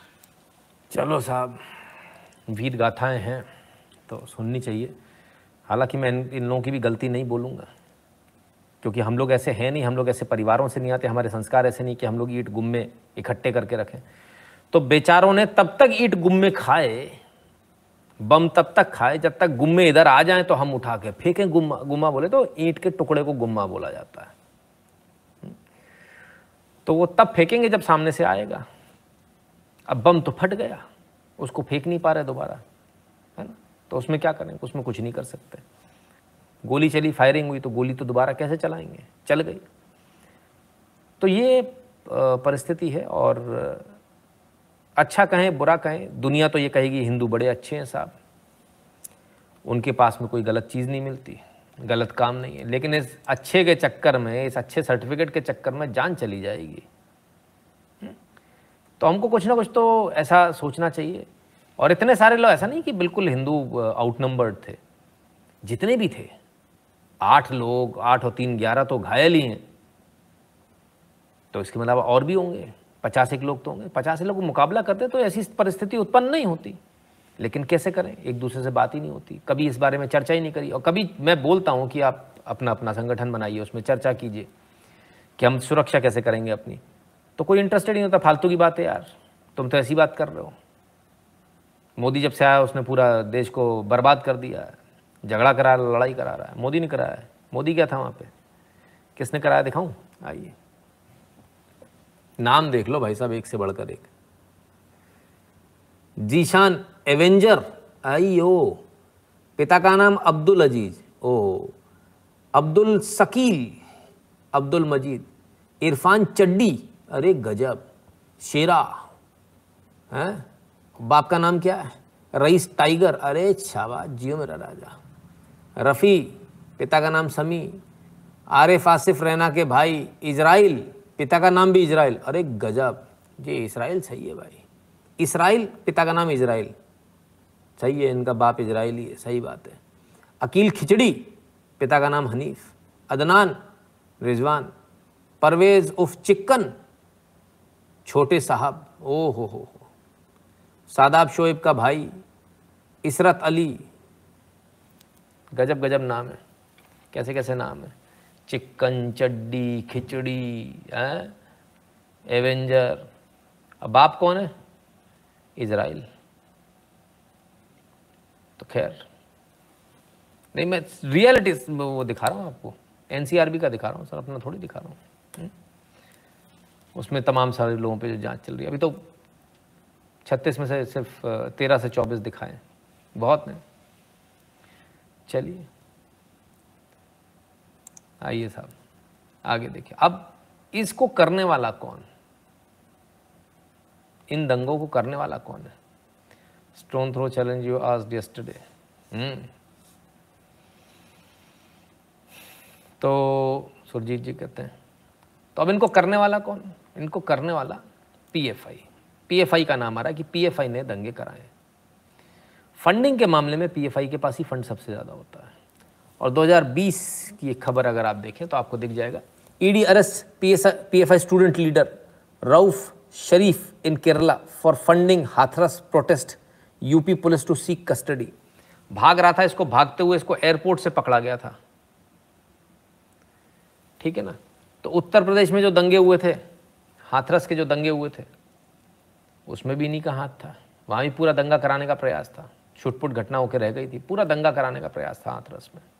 चलो साहब, वीर गाथाएं हैं तो सुननी चाहिए। हालांकि मैं इन, इन लोगों की भी गलती नहीं बोलूँगा, क्योंकि हम लोग ऐसे हैं नहीं, हम लोग ऐसे परिवारों से नहीं आते, हमारे संस्कार ऐसे नहीं कि हम लोग ईंट गुम्मे इकट्ठे करके रखें। तो बेचारों ने तब तक ईंट गुम्मे खाए, बम तब तक खाए जब तक गुम्मे इधर आ जाएं तो हम उठा के फेंकें। गुम्मा गुम्मा बोले तो ईंट के टुकड़े को गुम्मा बोला जाता है। तो वो तब फेंकेंगे जब सामने से आएगा। अब बम तो फट गया, उसको फेंक नहीं पा रहे दोबारा, है ना, तो उसमें क्या करें? उसमें कुछ नहीं कर सकते। गोली चली, फायरिंग हुई, तो गोली तो दोबारा कैसे चलाएंगे? चल गई। तो ये परिस्थिति है। और अच्छा कहें बुरा कहें, दुनिया तो ये कहेगी हिंदू बड़े अच्छे हैं साहब, उनके पास में कोई गलत चीज़ नहीं मिलती, गलत काम नहीं है। लेकिन इस अच्छे के चक्कर में, इस अच्छे सर्टिफिकेट के चक्कर में जान चली जाएगी। तो हमको कुछ ना कुछ तो ऐसा सोचना चाहिए। और इतने सारे लोग, ऐसा नहीं कि बिल्कुल हिंदू आउटनंबर्ड थे, जितने भी थे, आठ लोग, आठ और तीन ग्यारह तो घायल ही हैं, तो इसके अलावा और भी होंगे, पचास एक लोग तो होंगे। पचास लोग मुकाबला करते तो ऐसी परिस्थिति उत्पन्न नहीं होती। लेकिन कैसे करें? एक दूसरे से बात ही नहीं होती, कभी इस बारे में चर्चा ही नहीं करी। और कभी मैं बोलता हूँ कि आप अपना अपना संगठन बनाइए, उसमें चर्चा कीजिए कि हम सुरक्षा कैसे करेंगे अपनी, तो कोई इंटरेस्टेड नहीं होता। फालतू की बात है यार, तुम तो ऐसी बात कर रहे हो। मोदी जब से आया उसने पूरा देश को बर्बाद कर दिया, झगड़ा करा, लड़ाई करा रहा है। मोदी ने कराया है। मोदी क्या था वहाँ पे? किसने कराया? दिखाऊं? आइए, नाम देख लो भाई साहब, एक से बढ़कर एक। जीशान एवेंजर, आइयो। पिता का नाम अब्दुल अजीज, ओ अब्दुल शकील, अब्दुल मजीद, इरफान चड्डी, अरे गजब, शेरा हैं। बाप का नाम क्या है? रईस टाइगर, अरे शाबाश, जियो मेरा राजा। रफ़ी, पिता का नाम समी। आरिफ आसिफ रैना के भाई इजराइल, पिता का नाम भी इजराइल, अरे गजब, ये इसराइल सही है भाई। इसराइल, पिता का नाम इजराइल, सही है, इनका बाप इजराइली है, सही बात है। अकील खिचड़ी, पिता का नाम हनीफ। अदनान, रिजवान। परवेज़ उफ चिक्कन, छोटे साहब, ओ हो हो। सादाब शोएब का भाई इसरत अली, गजब गजब नाम है, कैसे कैसे नाम है। चिकन, चड्डी, खिचड़ी, हैं, एवेंजर। अब बाप कौन है? इजराइल। तो खैर नहीं, मैं रियलिटी वो दिखा रहा हूँ आपको, एनसीआरबी का दिखा रहा हूँ सर, अपना थोड़ी दिखा रहा हूँ। उसमें तमाम सारे लोगों पे जो जांच चल रही है। अभी तो छत्तीस में से सिर्फ तेरह से चौबीस दिखाए, बहुत नहीं। चलिए आइए साहब आगे देखिए। अब इसको करने वाला कौन, इन दंगों को करने वाला कौन है? Stone throw challenge you asked yesterday. हम्म तो सुरजीत जी कहते हैं तो अब इनको करने वाला कौन? इनको करने वाला पीएफआई। पीएफआई का नाम आ रहा है कि पीएफआई ने दंगे कराए। फंडिंग के मामले में पीएफआई के पास ही फंड सबसे ज़्यादा होता है। और दो हज़ार बीस की एक खबर अगर आप देखें तो आपको दिख जाएगा, ED arrest PFI student leader Rauf Sharif in Kerala for funding Hathras protest, UP police to seek custody. भाग रहा था, इसको भागते हुए इसको एयरपोर्ट से पकड़ा गया था, ठीक है ना। तो उत्तर प्रदेश में जो दंगे हुए थे, हाथरस के जो दंगे हुए थे, उसमें भी इन्हीं का हाथ था। वहाँ भी पूरा दंगा कराने का प्रयास था, छुटपुट घटना होकर रह गई थी, पूरा दंगा कराने का प्रयास था हाथरस में।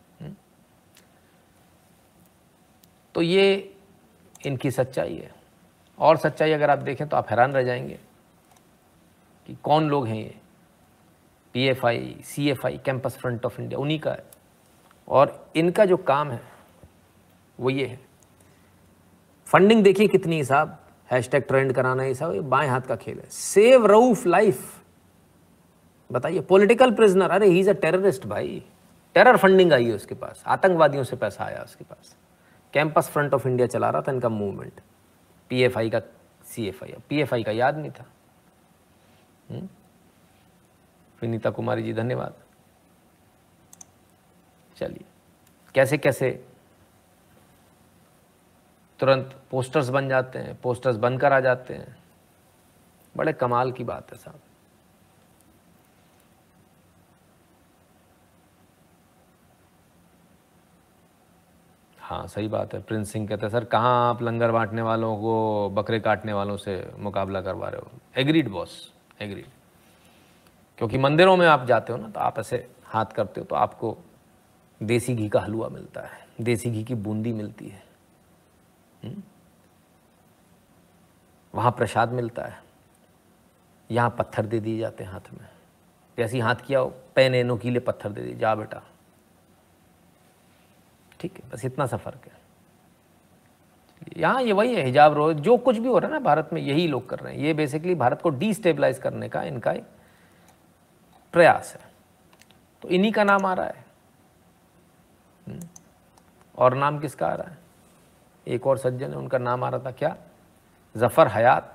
तो ये इनकी सच्चाई है। और सच्चाई अगर आप देखें तो आप हैरान रह जाएंगे कि कौन लोग हैं ये। PFI, CFI, campus front of India, उन्हीं का है। और इनका जो काम है वो ये है, फंडिंग देखिए कितनी है साहब, हैशटैग ट्रेंड कराना है साहब, ये बाएं हाथ का खेल है। सेव रऊफ लाइफ, बताइए, पॉलिटिकल प्रिजनर, अरे ही इज अ टेररिस्ट भाई, टेरर फंडिंग आई है उसके पास, आतंकवादियों से पैसा आया उसके पास। कैंपस फ्रंट ऑफ इंडिया चला रहा था इनका मूवमेंट, पीएफआई का, सीएफआई, पीएफआई का याद नहीं था। हुँ? विनीता कुमारी जी धन्यवाद। चलिए कैसे कैसे तुरंत पोस्टर्स बन जाते हैं, पोस्टर्स बनकर आ जाते हैं, बड़े कमाल की बात है साहब। हाँ सही बात है। प्रिंस सिंह कहते हैं सर कहाँ आप लंगर बांटने वालों को बकरे काटने वालों से मुकाबला करवा रहे हो। Agreed boss, agreed. क्योंकि मंदिरों में आप जाते हो ना तो आप ऐसे हाथ करते हो तो आपको देसी घी का हलवा मिलता है, देसी घी की बूंदी मिलती है, हुँ? वहाँ प्रसाद मिलता है, यहाँ पत्थर दे दिए जाते हैं हाथ में। जैसे ही हाथ किया हो, पैने नोकीले पत्थर दे दिए, जा बेटा, ठीक है, बस इतना सा फर्क है। यहाँ ये वही है, हिजाब रोज जो कुछ भी हो रहा है ना भारत में, यही लोग कर रहे हैं। ये बेसिकली भारत को डिस्टेबलाइज करने का इनका एक प्रयास है। तो इन्हीं का नाम आ रहा है। और नाम किसका आ रहा है? एक और सज्जन है, उनका नाम आ रहा था क्या, जफर हयात।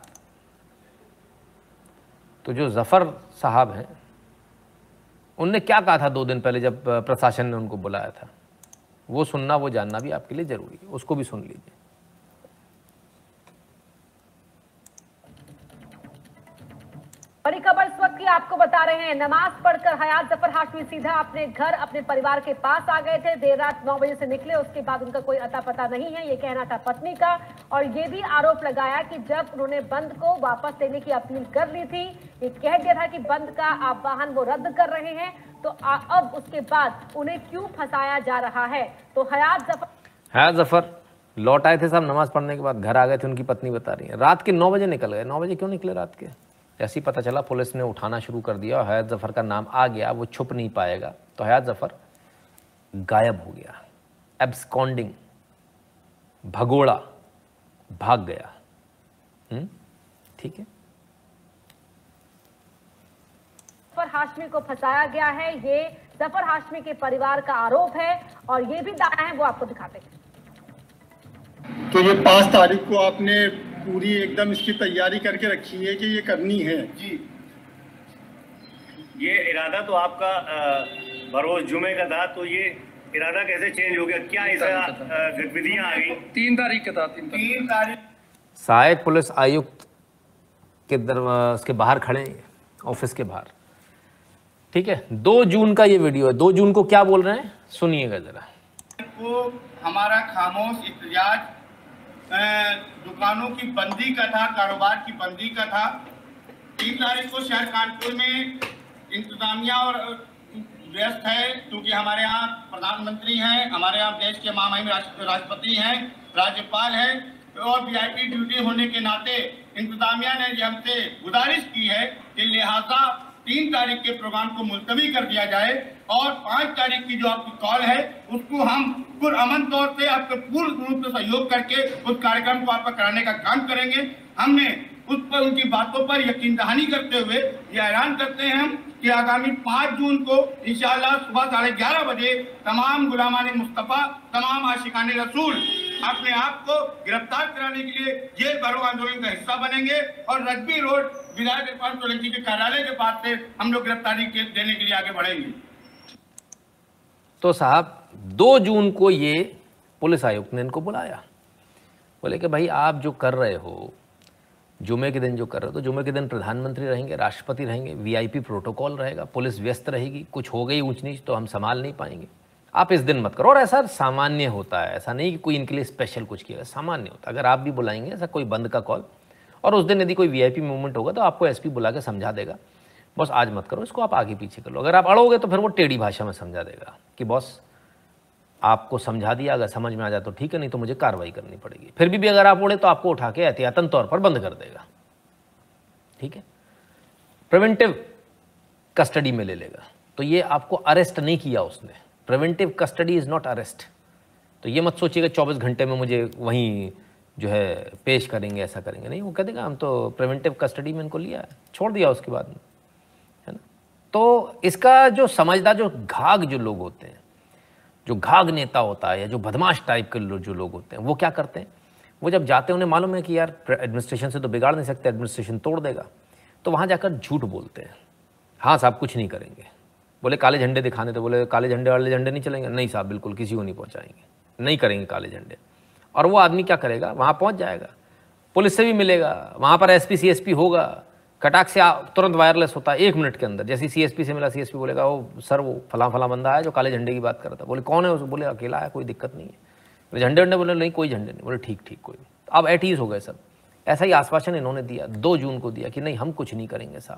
तो जो जफर साहब हैं, उनने क्या कहा था दो दिन पहले जब प्रशासन ने उनको बुलाया था, वो सुनना, वो जानना भी आपके लिए जरूरी है, उसको भी सुन लीजिए। बड़ी खबर इस वक्त की आपको बता रहे हैं, नमाज पढ़कर हयात जफर हाशमी सीधा अपने घर, अपने परिवार के पास आ गए थे। देर रात नौ बजे से निकले, उसके बाद उनका कोई अता पता नहीं है, ये कहना था पत्नी का। और ये भी आरोप लगाया कि जब उन्होंने बंद को वापस लेने की अपील कर ली थी, ये कह दिया था कि बंद का आह्वान वो रद्द कर रहे हैं, तो अब उसके बाद उन्हें क्यों फंसाया जा रहा है। तो हयात जफर हयात जफर लौट आए थे साहब नमाज पढ़ने के बाद, घर आ गए थे, उनकी पत्नी बता रही है। रात के नौ बजे निकल गए। नौ बजे क्यों निकले रात के? जैसे ही पता चला पुलिस ने उठाना शुरू कर दिया और हयात जफर का नाम आ गया, वो छुप नहीं पाएगा, तो हयात जफर गायब हो गया, एब्सकॉन्डिंग, भगोड़ा, भाग गया। हम्म ठीक है। जफर हाशमी को फंसाया गया है, ये जफर हाशमी के परिवार का आरोप है। और ये भी दावा है, वो आपको दिखाते हैं। तो ये पाँच तारीख को आपने पूरी एकदम इसकी तैयारी करके रखी है कि ये करनी है जी। ये इरादा तो आपका बरोज जुमे का था, तो ये इरादा कैसे चेंज हो गया? क्या ऐसा गतिविधियां आ गई? तीन तारीख के था, तीन तारीख, तीन तारीख सहायक पुलिस आयुक्त के उसके बाहर खड़े हैं, ऑफिस के बाहर, ठीक है। दो जून का ये वीडियो है। दो जून को क्या बोल रहे हैं सुनिएगा जरा। को हमारा खामोश इख्तियार दुकानों की बंदी का था, कारोबार की बंदी का था। तीन तारीख को शहर कानपुर में इंतजामिया और व्यस्त है, क्योंकि हमारे यहाँ प्रधानमंत्री हैं, हमारे यहाँ देश के महामहिम राष्ट्रपति हैं, राज्यपाल हैं। और वीआईपी ड्यूटी होने के नाते इंतजामिया ने ये हमसे गुजारिश की है कि लिहाजा तीन तारीख के प्रोग्राम को मुलतवी कर दिया जाए और पाँच तारीख की जो आपकी कॉल है उसको हम पुरअमन तौर से आपके पूर्ण रूप से सहयोग करके उस कार्यक्रम को आपका कराने का काम करेंगे। हमने उस पर उनकी बातों पर यकीन दहानी करते हुए ये ऐलान करते हैं हम कि आगामी पाँच जून को इंशाअल्लाह सुबह साढ़े ग्यारह बजे तमाम गुलामान मुस्तफ़ा, तमाम आशिकाने रसूल अपने आप को गिरफ्तार कराने के लिए जेल भरो आंदोलन का हिस्सा बनेंगे और रग्बी रोड विधायक इरफान सोलंकी के कार्यालय के पास से हम लोग गिरफ्तारी के देने के लिए आगे बढ़ेंगे। तो साहब दो जून को ये पुलिस आयुक्त ने इनको बुलाया, बोले कि भाई आप जो कर रहे हो, जुमे के दिन जो कर रहे हो, तो जुमे के दिन प्रधानमंत्री रहेंगे, राष्ट्रपति रहेंगे, वीआईपी प्रोटोकॉल रहेगा, पुलिस व्यस्त रहेगी, कुछ हो गई ऊंच नीच तो हम संभाल नहीं पाएंगे, आप इस दिन मत करो। और ऐसा सामान्य होता है, ऐसा नहीं कि कोई इनके लिए स्पेशल कुछ किया, सामान्य होता है। अगर आप भी बुलाएंगे ऐसा कोई बंद का कॉल, और उस दिन यदि कोई वीआईपी मूवमेंट होगा तो आपको एसपी बुला के समझा देगा, बॉस आज मत करो, इसको आप आगे पीछे कर लो। अगर आप अड़ोगे तो फिर वो टेढ़ी भाषा में समझा देगा कि बॉस आपको समझा दिया, अगर समझ में आ जाए तो ठीक है, नहीं तो मुझे कार्रवाई करनी पड़ेगी। फिर भी, भी अगर आप उड़े तो आपको उठा के एहतियातन तौर पर बंद कर देगा, ठीक है, प्रिवेंटिव कस्टडी में ले लेगा। तो ये आपको अरेस्ट नहीं किया उसने, preventive custody is not arrest. तो ये मत सोचिएगा चौबीस घंटे में मुझे वहीं जो है पेश करेंगे, ऐसा करेंगे, नहीं, वो कह देगा हम तो प्रिवेंटिव कस्टडी में इनको लिया है, छोड़ दिया उसके बाद में, है ना। तो इसका जो समझदार, जो घाघ जो लोग होते हैं, जो घाघ नेता होता है या जो बदमाश टाइप के जो लोग होते हैं, वो क्या करते हैं, वो जब जाते हैं उन्हें मालूम है कि यार एडमिनिस्ट्रेशन से तो बिगाड़ नहीं सकते, एडमिनिस्ट्रेशन तोड़ देगा, तो वहाँ जाकर झूठ बोलते हैं। हाँ साहब कुछ नहीं करेंगे, बोले काले झंडे दिखाने, तो बोले काले झंडे वाले झंडे नहीं चलेंगे, नहीं साहब बिल्कुल किसी को नहीं पहुँचाएंगे, नहीं करेंगे काले झंडे। और वो आदमी क्या करेगा, वहाँ पहुँच जाएगा, पुलिस से भी मिलेगा, वहाँ पर एसपी सीएसपी होगा, कटाक से तुरंत वायरलेस होता है एक मिनट के अंदर। जैसे सीएसपी से मिला, सीएसपी बोलेगा वो सर वो फला फला बंदा है जो काले झंडे की बात कर रहा था। बोले कौन है उसे, बोले अकेला है, कोई दिक्कत नहीं है। झंडे झंडे बोले नहीं कोई झंडे नहीं, बोले ठीक ठीक कोई नहीं। अब एट ईज हो गए सब। ऐसा ही आश्वासन इन्होंने दिया, दो जून को दिया कि नहीं हम कुछ नहीं करेंगे साहब,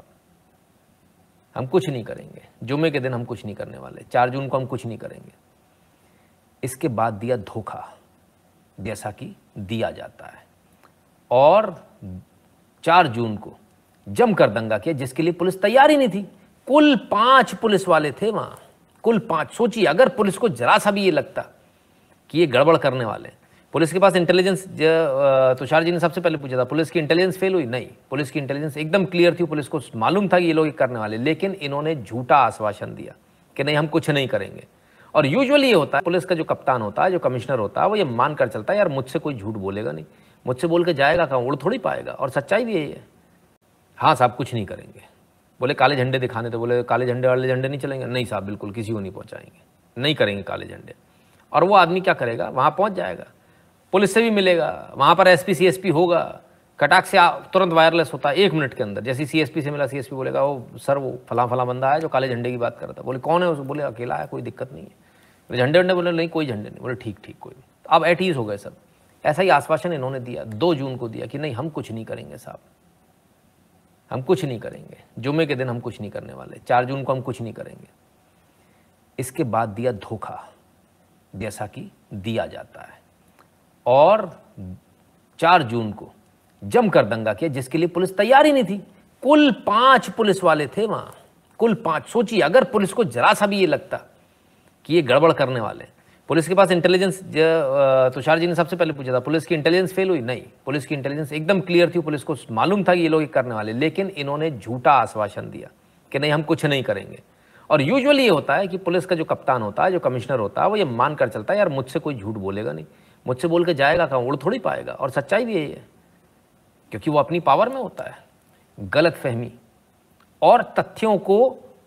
हम कुछ नहीं करेंगे, जुमे के दिन हम कुछ नहीं करने वाले, चार जून को हम कुछ नहीं करेंगे। इसके बाद दिया धोखा, जैसा कि दिया जाता है, और चार जून को जमकर दंगा किया जिसके लिए पुलिस तैयार ही नहीं थी। कुल पांच पुलिस वाले थे वहां, कुल पांच। सोचिए अगर पुलिस को जरा सा भी ये लगता कि ये गड़बड़ करने वाले, पुलिस के पास इंटेलिजेंस, तुषार जी ने सबसे पहले पूछा था पुलिस की इंटेलिजेंस फेल हुई, नहीं, पुलिस की इंटेलिजेंस एकदम क्लियर थी, पुलिस को मालूम था कि ये लोग करने वाले, लेकिन इन्होंने झूठा आश्वासन दिया कि नहीं हम कुछ नहीं करेंगे। और यूजुअली ये होता है, पुलिस का जो कप्तान होता है, जो कमिश्नर होता है, वो ये मान कर चलता है यार मुझसे कोई झूठ बोलेगा नहीं, मुझसे बोल के जाएगा कहाँ, उड़ थोड़ी पाएगा। और सच्चाई भी यही है। हाँ साहब कुछ नहीं करेंगे, बोले काले झंडे दिखाने, तो बोले काले झंडे वाले झंडे नहीं चलेंगे, नहीं साहब बिल्कुल किसी को नहीं पहुंचाएंगे, नहीं करेंगे काले झंडे। और वो आदमी क्या करेगा, वहाँ पहुँच जाएगा, पुलिस से भी मिलेगा, वहाँ पर एसपी सीएसपी होगा, कटाक से तुरंत वायरलेस होता है एक मिनट के अंदर। जैसे सीएसपी से मिला, सीएसपी बोलेगा वो सर वो फला फला बंदा है जो काले झंडे की बात कर रहा था। बोले कौन है उसे, बोले अकेला है, कोई दिक्कत नहीं है। झंडे झंडे बोले नहीं कोई झंडे नहीं, बोले ठीक ठीक कोई नहीं। अब एट ईज हो गए सब। ऐसा ही आश्वासन इन्होंने दिया, दो जून को दिया कि नहीं हम कुछ नहीं करेंगे साहब, हम कुछ नहीं करेंगे, जुमे के दिन हम कुछ नहीं करने वाले, चार जून को हम कुछ नहीं करेंगे। इसके बाद दिया धोखा, जैसा कि दिया जाता है, और चार जून को जमकर दंगा किया जिसके लिए पुलिस तैयार ही नहीं थी। कुल पांच पुलिस वाले थे वहां, कुल पांच। सोचिए अगर पुलिस को जरा सा भी ये लगता कि ये गड़बड़ करने वाले, पुलिस के पास इंटेलिजेंस, तुषार जी ने सबसे पहले पूछा था पुलिस की इंटेलिजेंस फेल हुई, नहीं, पुलिस की इंटेलिजेंस एकदम क्लियर थी, पुलिस को मालूम था कि ये लोग ये करने वाले, लेकिन इन्होंने झूठा आश्वासन दिया कि नहीं हम कुछ नहीं करेंगे। और यूजुअली ये होता है कि पुलिस का जो कप्तान होता है, जो कमिश्नर होता है, वो ये मान कर चलता है यार मुझसे कोई झूठ बोलेगा नहीं, मुझसे बोल के जाएगा कहाँ, उड़ थोड़ी पाएगा। और सच्चाई भी यही है, क्योंकि वो अपनी पावर में होता है। गलत फहमी और तथ्यों को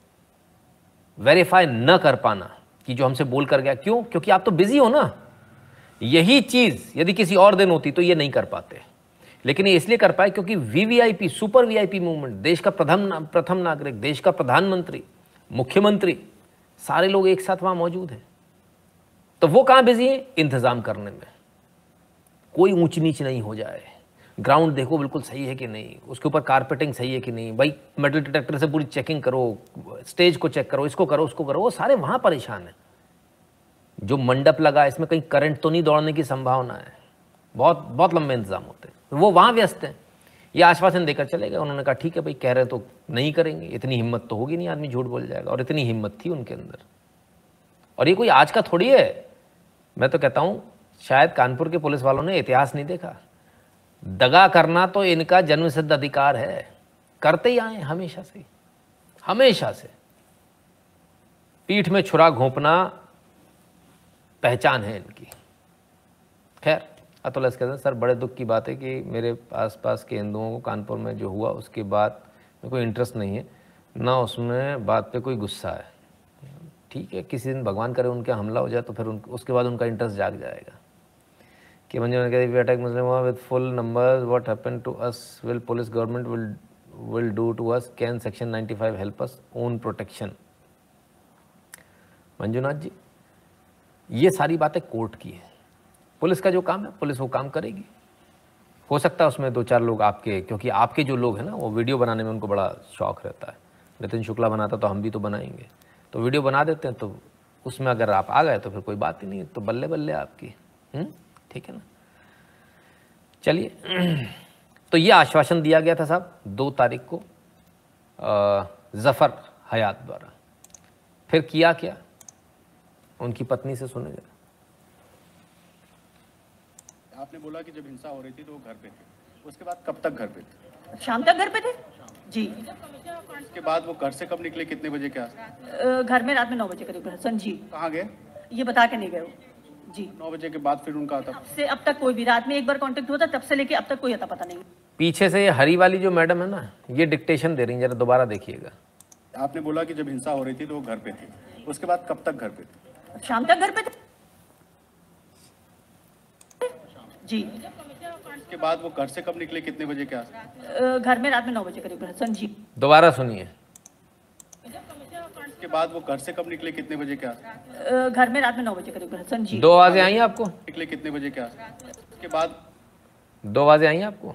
वेरीफाई न कर पाना कि जो हमसे बोल कर गया, क्यों, क्योंकि आप तो बिजी हो ना। यही चीज यदि किसी और दिन होती तो ये नहीं कर पाते, लेकिन ये इसलिए कर पाए क्योंकि वीवीआईपी, सुपर वीआईपी मूवमेंट, देश का प्रथम प्रथम नागरिक, देश का प्रधानमंत्री, मुख्यमंत्री, सारे लोग एक साथ वहां मौजूद हैं। तो वो कहां बिजी है, इंतजाम करने में, कोई ऊंच नीच नहीं हो जाए, ग्राउंड देखो बिल्कुल सही है कि नहीं, उसके ऊपर कारपेटिंग सही है कि नहीं, भाई मेटल डिटेक्टर से पूरी चेकिंग करो, स्टेज को चेक करो, इसको करो, उसको करो, वो सारे वहां परेशान है। जो मंडप लगा इसमें कहीं करंट तो नहीं दौड़ने की संभावना है, बहुत बहुत लंबे इंतजाम होते हैं। वो वहाँ व्यस्त हैं, ये आश्वासन देकर चले गए। उन्होंने कहा ठीक है भाई, कह रहे तो नहीं करेंगे, इतनी हिम्मत तो होगी नहीं, आदमी झूठ बोल जाएगा। और इतनी हिम्मत थी उनके अंदर। और ये कोई आज का थोड़ी है, मैं तो कहता हूँ शायद कानपुर के पुलिस वालों ने इतिहास नहीं देखा। दगा करना तो इनका जन्मसिद्ध अधिकार है, करते ही आए हमेशा से, हमेशा से। पीठ में छुरा घोंपना पहचान है इनकी। खैर, अतुल एस कहते हैं सर बड़े दुख की बात है कि मेरे आसपास के हिंदुओं को कानपुर में जो हुआ उसके बाद में कोई इंटरेस्ट नहीं है, ना उसमें बात पे कोई गुस्सा है। ठीक है, किसी दिन भगवान करे उनके हमला हो जाए तो फिर उन, उसके बाद उनका इंटरेस्ट जाग जाएगा। कि मंजू ने कहते अटैक मुस्लिम हुआ with full numbers, what happened to us, will police government will will do to us, can section ninety five help us, own protection. Manjunath ji, ये सारी बातें कोर्ट की है। पुलिस का जो काम है पुलिस वो काम करेगी। हो सकता है उसमें दो चार लोग आपके, क्योंकि आपके जो लोग हैं ना वो वीडियो बनाने में उनको बड़ा शौक रहता है। नितिन शुक्ला बनाता तो हम भी तो बनाएंगे, तो वीडियो बना देते हैं, तो उसमें अगर आप आ गए तो फिर कोई बात ही नहीं, तो बल्ले बल्ले आपकी। ठीक है ना। चलिए, तो ये आश्वासन दिया गया था साहब दो तारीख को जफर हयात द्वारा। फिर किया क्या, उनकी पत्नी से सुने जरा। आपने बोला कि जब हिंसा हो रही थी तो वो घर पे थे, उसके बाद कब तक घर पे थे? शाम तक घर पे थे जी। उसके बाद वो घर से कब निकले, कितने बजे के आसपास? घर में रात में नौ बजे करीब हसन जी। कहाँ गए ये बता के नहीं गए जी। नौ बजे के बाद फिर उनका आता से अब तक कोई भी, रात में एक बार कांटेक्ट हुआ था, तब से लेके अब तक कोई अता पता नहीं। पीछे से ये हरी वाली जो मैडम है ना, ये डिक्टेशन दे रही है, जरा दोबारा देखिएगा। आपने बोला कि जब हिंसा हो रही थी तो वो घर पे थे, उसके बाद कब तक घर पे थे? शाम तक घर पे थे जी। उसके बाद वो घर से कब निकले, कितने बजे के आसपास? घर में रात में नौ बजे करीब हसन जी। दोबारा सुनिए। उसके बाद वो घर से कब निकले, कितने बजे के आसपास? घर में रात में नौ बजे करीब हसन जी। दो आवाजें आई आपको? निकले कितने बजे के आसपास? उसके बाद दो आवाजें आई आपको?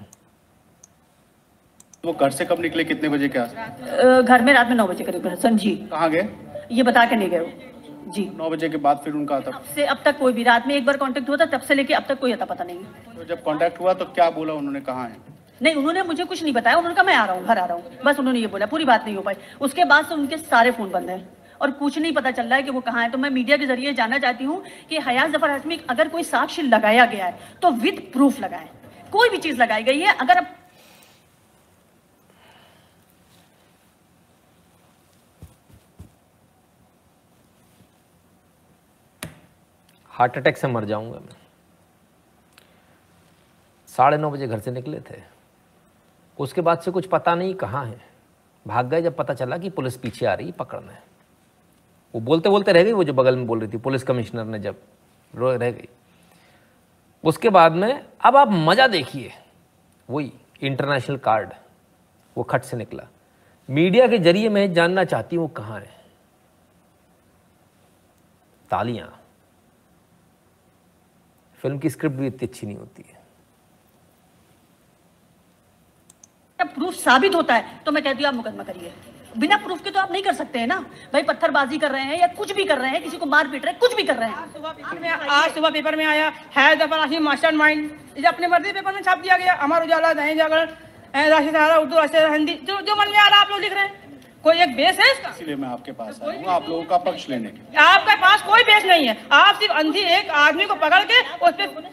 वो घर से कब निकले, कितने बजे के आसपास? घर में रात में नौ बजे करीब हसन जी। कहाँ गए ये बता के नहीं गए जी। नौ बजे के बाद फिर उनका आता से अब तक कोई भी, रात में एक बार कांटेक्ट हुआ था, तब से लेके अब तक कोई अता पता नहीं। तो जब कांटेक्ट हुआ तो क्या बोला उन्होंने, कहाँ है? नहीं, उन्होंने मुझे कुछ नहीं बताया। उन्होंने कहा मैं आ रहा हूँ, घर आ रहा हूँ, बस उन्होंने ये बोला, पूरी बात नहीं हो पाई। उसके बाद से उनके सारे फोन बंद हैं और कुछ नहीं पता चल रहा है कि वो कहाँ है। तो मैं मीडिया के जरिए जानना चाहती हूँ कि हयात जफर हाशमी अगर कोई साक्ष्य लगाया गया है तो विद प्रूफ लगाए। कोई भी चीज लगाई गई है, अगर अब हार्ट अटैक से मर जाऊंगा मैं। साढ़े नौ बजे घर से निकले थे, उसके बाद से कुछ पता नहीं कहाँ है। भाग गए जब पता चला कि पुलिस पीछे आ रही पकड़ने। वो बोलते बोलते रह गई, वो जो बगल में बोल रही थी पुलिस कमिश्नर ने, जब रो रह गई। उसके बाद में अब आप मजा देखिए, वही इंटरनेशनल कार्ड वो खट से निकला। मीडिया के जरिए मैं जानना चाहती हूँ वो कहाँ है। तालियां। फिल्म की स्क्रिप्ट भी इतनी अच्छी नहीं होती है। जब प्रूफ साबित होता है तो मैं कहती हूँ आप मुकदमा करिए। बिना प्रूफ के तो आप नहीं कर सकते हैं ना भाई। पत्थरबाजी कर रहे हैं या कुछ भी कर रहे हैं, किसी को मार पीट रहे हैं, कुछ भी कर रहे हैं। आज सुबह पेपर में आया है जफर हाशमी मास्टरमाइंड, इसे अपने मर्जी पेपर में छाप दिया गया। अमर उजाला, दैनिक जागरण, राष्ट्रीय सहारा, उर्दू, राष्ट्रीय हिंदी, जो जो मन में आ रहा है आप लोग लिख रहे हैं। कोई एक बेस है इसका? इसलिए मैं आपके पास आया हूँ, आप लोगों का पक्ष लेने के। आपके पास कोई बेस नहीं है। आप सिर्फ अंधी एक आदमी को पकड़ के उस पर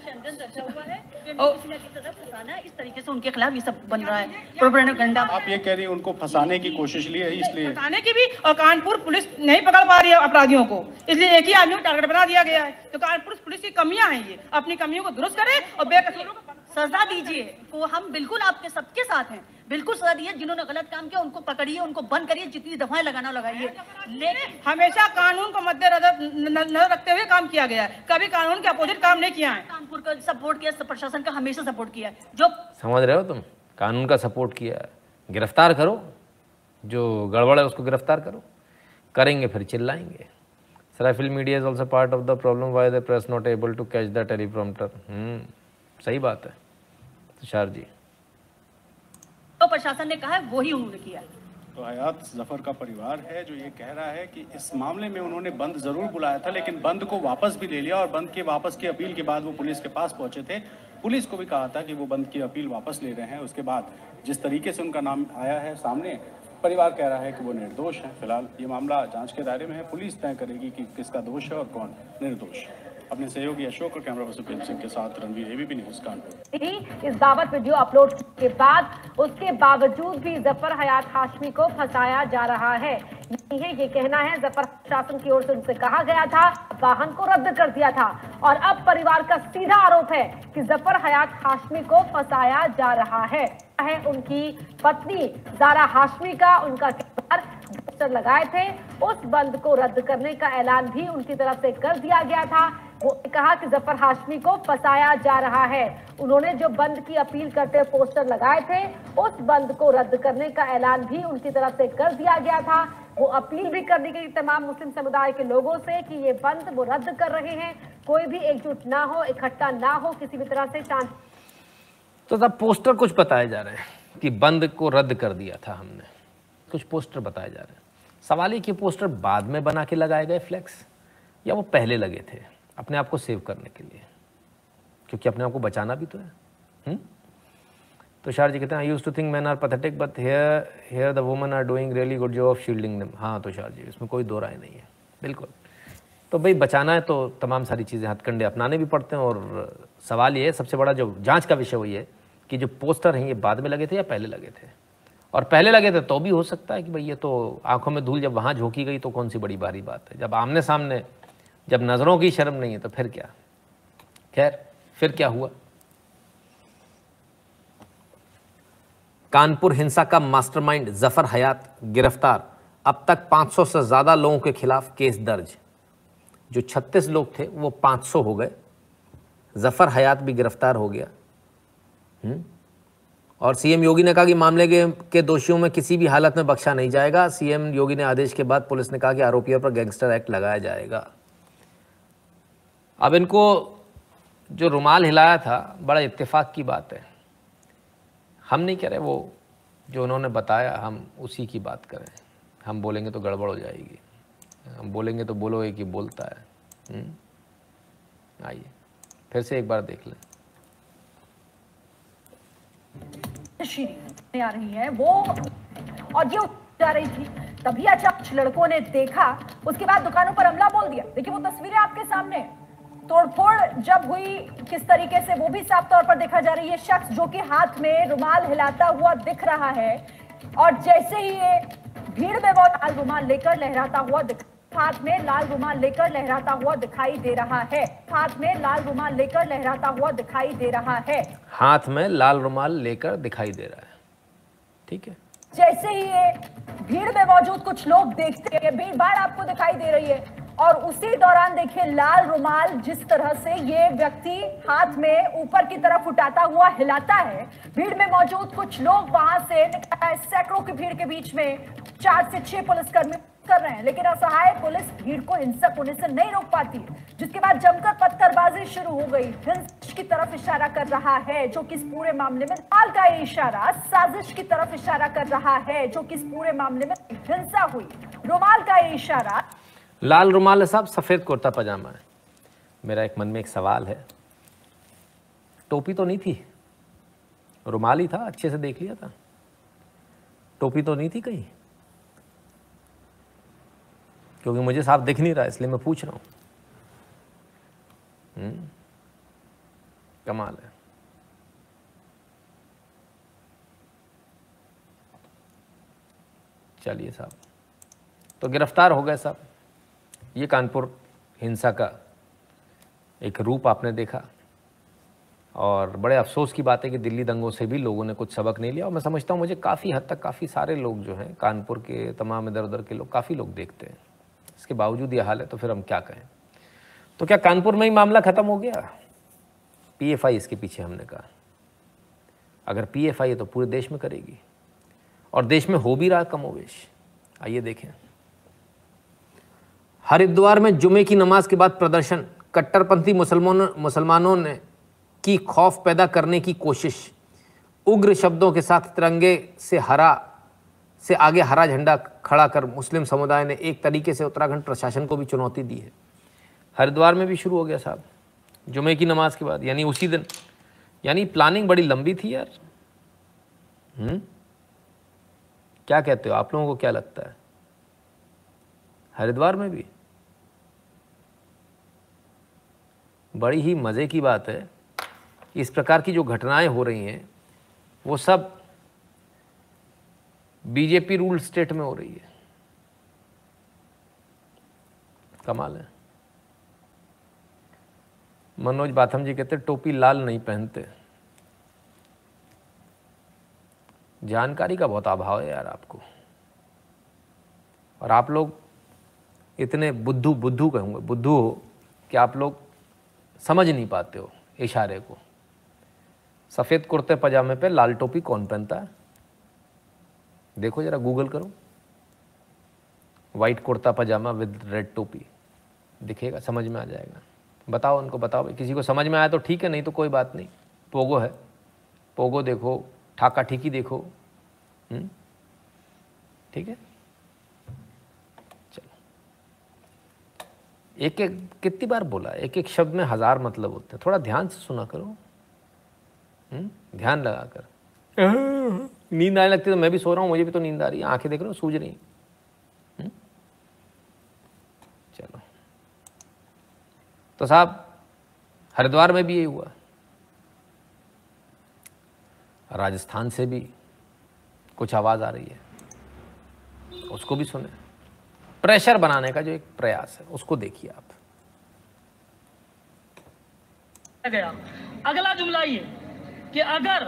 इस तरीके से उनके खिलाफ ये सब बन रहा है प्रोपेगेंडा। आप ये कह रही हैं उनको फंसाने की कोशिश ली है, इसलिए फंसाने की भी। और कानपुर पुलिस नहीं पकड़ पा रही है अपराधियों को, इसलिए एक ही आदमी को टारगेट बना दिया गया है। तो कानपुर पुलिस की कमियां हैं, ये अपनी कमियों को दुरुस्त करे और बेकसूरों को सजा दीजिए। तो हम बिल्कुल आपके सबके साथ हैं, बिल्कुल सजा दिए। जिन्होंने गलत काम किया उनको पकड़िए, उनको बंद करिए, जितनी दफाएं लगाना लगाइए। लेकिन हमेशा कानून को मद्देनजर रखते हुए काम किया गया है, कभी कानून के अपोजिट काम नहीं किया है। कानपुर का सपोर्ट किया, प्रशासन का हमेशा सपोर्ट किया है। जो समझ रहे हो तुम, कानून का सपोर्ट किया है। गिरफ्तार करो, जो गड़बड़ है उसको गिरफ्तार करो। करेंगे फिर चिल्लाएंगे। सराफिल media is also part of the problem, why the press not able to catch the teleprompter. हम्म सही बात है तुषार जी। तो प्रशासन ने कहा है वही उन्होंने किया। तो हयात जफर का परिवार है जो ये कह रहा है कि इस मामले में उन्होंने बंद जरूर बुलाया था, लेकिन बंद को वापस भी ले लिया और बंद के वापस की अपील के बाद वो पुलिस के पास पहुंचे थे। पुलिस को भी कहा था कि वो बंद की अपील वापस ले रहे हैं। उसके बाद जिस तरीके से उनका नाम आया है सामने, परिवार कह रहा है कि वो निर्दोष हैं। फिलहाल ये मामला जांच के दायरे में है, पुलिस तय करेगी कि किसका दोष है और कौन निर्दोष है। अपने सहयोगी अशोक और कैमरा पर्सन प्रेम सिंह के साथ रणवीर, एबीपी न्यूज़ कानपुर। इस दावत वीडियो अपलोड के बाद उसके बावजूद भी जफर हयात हाशमी को फंसाया जा रहा है। यही है ये कहना है, जफर शासन की ओर से उनसे कहा गया था, वाहन को रद्द कर दिया था और अब परिवार का सीधा आरोप है कि जफर हयात हाशमी को फंसाया जा रहा है। है उनकी पत्नी जारा हाशमी का, उनका पोस्टर लगाए थे, उस बंद को रद्द करने का ऐलान भी उनकी तरफ से कर दिया गया था। वो कहा कि जफर हाशमी को फंसाया जा रहा है। उन्होंने जो बंद की अपील करते हुए पोस्टर लगाए थे, उस बंद को रद्द करने का ऐलान भी उनकी तरफ से कर दिया गया था। वो अपील भी करने के लिए तमाम मुस्लिम समुदाय के लोगों से कि ये बंद वो रद्द कर रहे हैं, कोई भी एकजुट ना हो, इकट्ठा ना हो किसी भी तरह से। शांत तो सब पोस्टर कुछ बताए जा रहे हैं कि बंद को रद्द कर दिया था हमने, कुछ पोस्टर बताए जा रहे हैं। सवाल ये कि पोस्टर बाद में बना के लगाए गए फ्लैक्स, या वो पहले लगे थे अपने आप को सेव करने के लिए, क्योंकि अपने आप को बचाना भी तो है। हुँ? तो तुषार जी कहते हैं, I used to think man are pathetic but here here the women are doing really good job of shielding them. हाँ तुषार जी, इसमें कोई दो राय नहीं है, बिल्कुल। तो भाई बचाना है तो तमाम सारी चीज़ें, हथकंडे अपनाने भी पड़ते हैं। और सवाल ये है, सबसे बड़ा जो जांच का विषय वो ये कि जो पोस्टर हैं ये बाद में लगे थे या पहले लगे थे। और पहले लगे थे तो भी हो सकता है कि भाई ये तो आंखों में धूल जब वहाँ झोंकी गई तो कौन सी बड़ी भारी बात है। जब आमने सामने, जब नज़रों की शर्म नहीं है तो फिर क्या। खैर फिर क्या हुआ। कानपुर हिंसा का मास्टरमाइंड जफर हयात गिरफ्तार, अब तक पाँच सौ से ज़्यादा लोगों के खिलाफ केस दर्ज। जो छत्तीस लोग थे वो पाँच सौ हो गए। जफर हयात भी गिरफ्तार हो गया। हुँ? और सीएम योगी ने कहा कि मामले के, के दोषियों में किसी भी हालत में बख्शा नहीं जाएगा। सीएम योगी ने आदेश के बाद पुलिस ने कहा कि आरोपियों पर गैंगस्टर एक्ट लगाया जाएगा। अब इनको जो रुमाल हिलाया था, बड़ा इत्तेफाक की बात है। हम नहीं कह रहे वो जो उन्होंने बताया, हम उसी की बात करें। हम बोलेंगे तो गड़बड़ हो जाएगी, हम बोलेंगे तो बोलोगे कि बोलता है। आइए फिर से एक बार देख लें। आ रही है वो और ये जा रही थी, तभी अचानक लड़कों ने देखा, उसके बाद दुकानों पर हमला बोल दिया। देखिए वो तस्वीरें आपके सामने, तोड़फोड़ जब हुई किस तरीके से वो भी साफ तौर पर देखा जा रही है। शख्स जो कि हाथ में रुमाल हिलाता हुआ दिख रहा है और जैसे ही ये भीड़ में वो लाल रुमाल लेकर लहराता हुआ दिख हाथ में लाल रुमाल लेकर लहराता हुआ दिखाई दे रहा है। हाथ में लाल रुमाल लेकर लहराता हुआ दिखाई दे रहा है। हाथ में लाल रुमाल लेकर दिखाई दे रहा है, ठीक है। जैसे ही ये भीड़ में मौजूद कुछ लोग देखते हैं, भीड़ भाड़ आपको दिखाई दे रही है और उसी दौरान देखिए लाल रुमाल जिस तरह से ये व्यक्ति हाथ में ऊपर की तरफ उठाता हुआ हिलाता है। भीड़ में मौजूद कुछ लोग वहां से सैकड़ों की भीड़ के बीच में चार से छह पुलिसकर्मी कर रहे हैं, लेकिन असहाय पुलिस भीड़ को हिंसक होने से नहीं रोक पाती, जिसके बाद जमकर पत्थरबाजी शुरू हो गई। हिंसा की तरफ इशारा कर रहा है, जो कि इस पूरे मामले में हाल का ये इशारा साजिश की तरफ इशारा कर रहा है, जो कि इस पूरे मामले में हिंसा हुई। रुमाल का ये इशारा, लाल रुमाल है साहब, सफेद कुर्ता पजामा है। मेरा एक मन में एक सवाल है, टोपी तो नहीं थी, रुमाल ही था, अच्छे से देख लिया था, टोपी तो नहीं थी कहीं, क्योंकि मुझे साफ दिख नहीं रहा इसलिए मैं पूछ रहा हूं। कमाल है। चलिए साहब, तो गिरफ्तार हो गए साहब। ये कानपुर हिंसा का एक रूप आपने देखा और बड़े अफसोस की बात है कि दिल्ली दंगों से भी लोगों ने कुछ सबक नहीं लिया। और मैं समझता हूँ, मुझे काफ़ी हद तक काफ़ी सारे लोग जो हैं कानपुर के, तमाम इधर उधर के लोग, काफ़ी लोग देखते हैं। इसके बावजूद ये हाल है तो फिर हम क्या कहें। तो क्या कानपुर में ही मामला ख़त्म हो गया? पीएफआई इसके पीछे, हमने कहा अगर पीएफआई है तो पूरे देश में करेगी और देश में हो भी रहा कमोवेश। आइए देखें। हरिद्वार में जुमे की नमाज के बाद प्रदर्शन, कट्टरपंथी मुसलमानों मुसलमानों ने की खौफ पैदा करने की कोशिश। उग्र शब्दों के साथ तिरंगे से हरा से आगे हरा झंडा खड़ा कर मुस्लिम समुदाय ने एक तरीके से उत्तराखंड प्रशासन को भी चुनौती दी है। हरिद्वार में भी शुरू हो गया साहब, जुमे की नमाज के बाद, यानी उसी दिन यानी प्लानिंग बड़ी लंबी थी यार। हम्म क्या कहते हो आप लोगों को, क्या लगता है? हरिद्वार में भी बड़ी ही मज़े की बात है, इस प्रकार की जो घटनाएं हो रही हैं वो सब बीजेपी रूल स्टेट में हो रही है। कमाल है। मनोज बाथम जी कहते टोपी लाल नहीं पहनते। जानकारी का बहुत अभाव है यार आपको, और आप लोग इतने बुद्धू बुद्धू कहूँगा बुद्धू हो कि आप लोग समझ नहीं पाते हो इशारे को। सफ़ेद कुर्ते पजामे पे लाल टोपी कौन पहनता है? देखो जरा, गूगल करो, white kurta pajama with red topi, दिखेगा, समझ में आ जाएगा। बताओ उनको, बताओ भाई, किसी को समझ में आया तो ठीक है, नहीं तो कोई बात नहीं। पोगो है, पोगो देखो, ठाका ठीकी देखो। हुँ? ठीक है, चलो। एक एक कितनी बार बोला, एक एक शब्द में हजार मतलब होते हैं, थोड़ा ध्यान से सुना करो। हुँ? ध्यान लगा कर। नींद आने लगती तो मैं भी सो रहा हूँ, मुझे भी तो नींद आ रही है, आंखें देख रहे हो सूझ रही। हुँ? चलो, तो साहब हरिद्वार में भी यही हुआ, राजस्थान से भी कुछ आवाज़ आ रही है, उसको भी सुने। प्रेशर बनाने का जो एक प्रयास है उसको देखिए आप। गया अगला जुमला ये कि अगर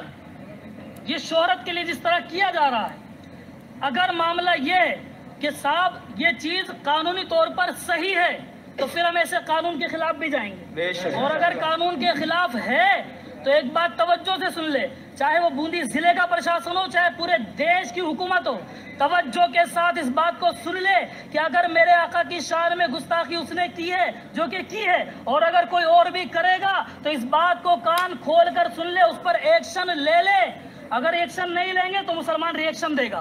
ये शोहरत के लिए जिस तरह किया जा रहा है, अगर मामला ये कि साहब ये चीज कानूनी तौर पर सही है तो फिर हम ऐसे कानून के खिलाफ भी जाएंगे। और अगर कानून के खिलाफ है तो एक बात तवज्जो से सुन ले, चाहे वो बूंदी जिले का प्रशासन हो, चाहे पूरे देश की हुकूमत हो, तवज्जो के साथ इस बात को सुन ले कि अगर मेरे आका की शान में गुस्ताखी उसने की है, जो कि की है, और अगर कोई और भी करेगा तो इस बात को कान खोल कर सुन ले, उस पर एक्शन ले ले। अगर एक्शन नहीं लेंगे तो मुसलमान रिएक्शन देगा।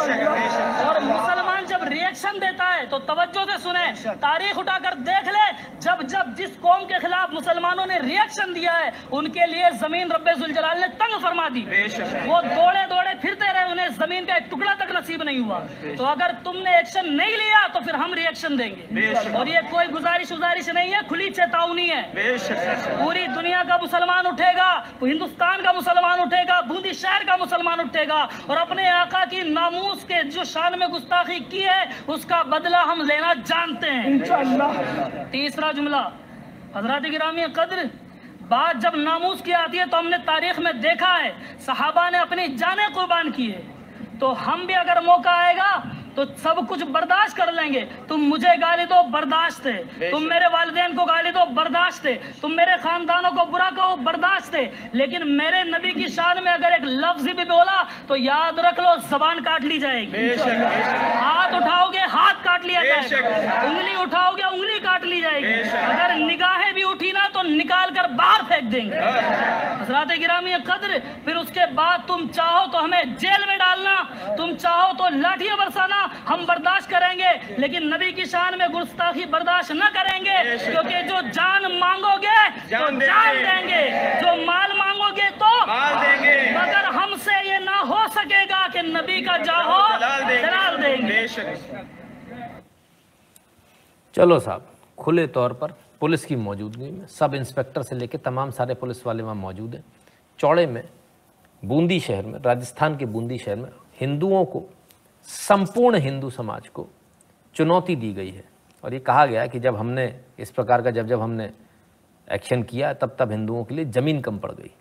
और मुसलमान जब रिएक्शन देता है तो तवज्जो से सुने, तारीख उठाकर देख ले, जब जब जिस कौम के खिलाफ मुसलमानों ने रिएक्शन दिया है उनके लिए जमीन रब्बे जुल जलाल ने तंग फरमा दी। वो दौड़े दौड़े फिरते रहे, उन्हें जमीन का एक टुकड़ा तक नसीब नहीं हुआ। तो अगर तुमने एक्शन नहीं लिया तो फिर हम रिएक्शन देंगे। और ये कोई गुजारिश गुजारिश नहीं है, खुली चेतावनी है। पूरी दुनिया का मुसलमान उठेगा, हिंदुस्तान का मुसलमान उठेगा, बूंदी शहर का मुसलमान उठेगा और अपने आका की नामूस के जो शान में गुस्ताखी की है उसका बदला हम लेना जानते हैं इंशाअल्लाह। तीसरा जुमला, हजरत गिरामी कद्र, बात जब नामूस की आती है तो हमने तारीख में देखा है सहाबा ने अपनी जानें कुर्बान की है, तो हम भी अगर मौका आएगा तो सब कुछ बर्दाश्त कर लेंगे। तुम मुझे गाली दो, बर्दाश्त है। तुम मेरे वालिदैन को गाली दो, बर्दाश्त है। तुम मेरे खानदानों को बुरा कहो, बर्दाश्त है। लेकिन मेरे नबी की शान में अगर एक लफ्ज भी बोला तो याद रख लो जबान काट ली जाएगी। हाथ उठाओगे हाथ काट लिया जाएगा, उंगली उठाओगे उंगली काट ली जाएगी। अगर निगाहें भी उठी ना तो निकाल कर बाहर फेंक देंगे। हज़रात गिरामी कद्र, फिर उसके बाद तुम चाहो तो हमें जेल में डालना, तुम चाहो तो लाठियां बरसाना, हम बर्दाश्त करेंगे, लेकिन नबी की शान में गुस्ताखी बर्दाश्त न करेंगे। क्योंकि जो जान मांगोगे तो जान देंगे, जो माल मांगोगे तो माल देंगे, मगर हमसे ये ना हो सकेगा कि नबी का जाहो जलाल देंगे। चलो साहब, खुले तौर पर पुलिस की मौजूदगी में सब इंस्पेक्टर से लेकर तमाम सारे पुलिस वाले वहाँ मौजूद हैं। चौड़े में बूंदी शहर में, राजस्थान के बूंदी शहर में हिंदुओं को, संपूर्ण हिंदू समाज को चुनौती दी गई है। और ये कहा गया कि जब हमने इस प्रकार का जब जब हमने एक्शन किया तब तब हिंदुओं के लिए ज़मीन कम पड़ गई।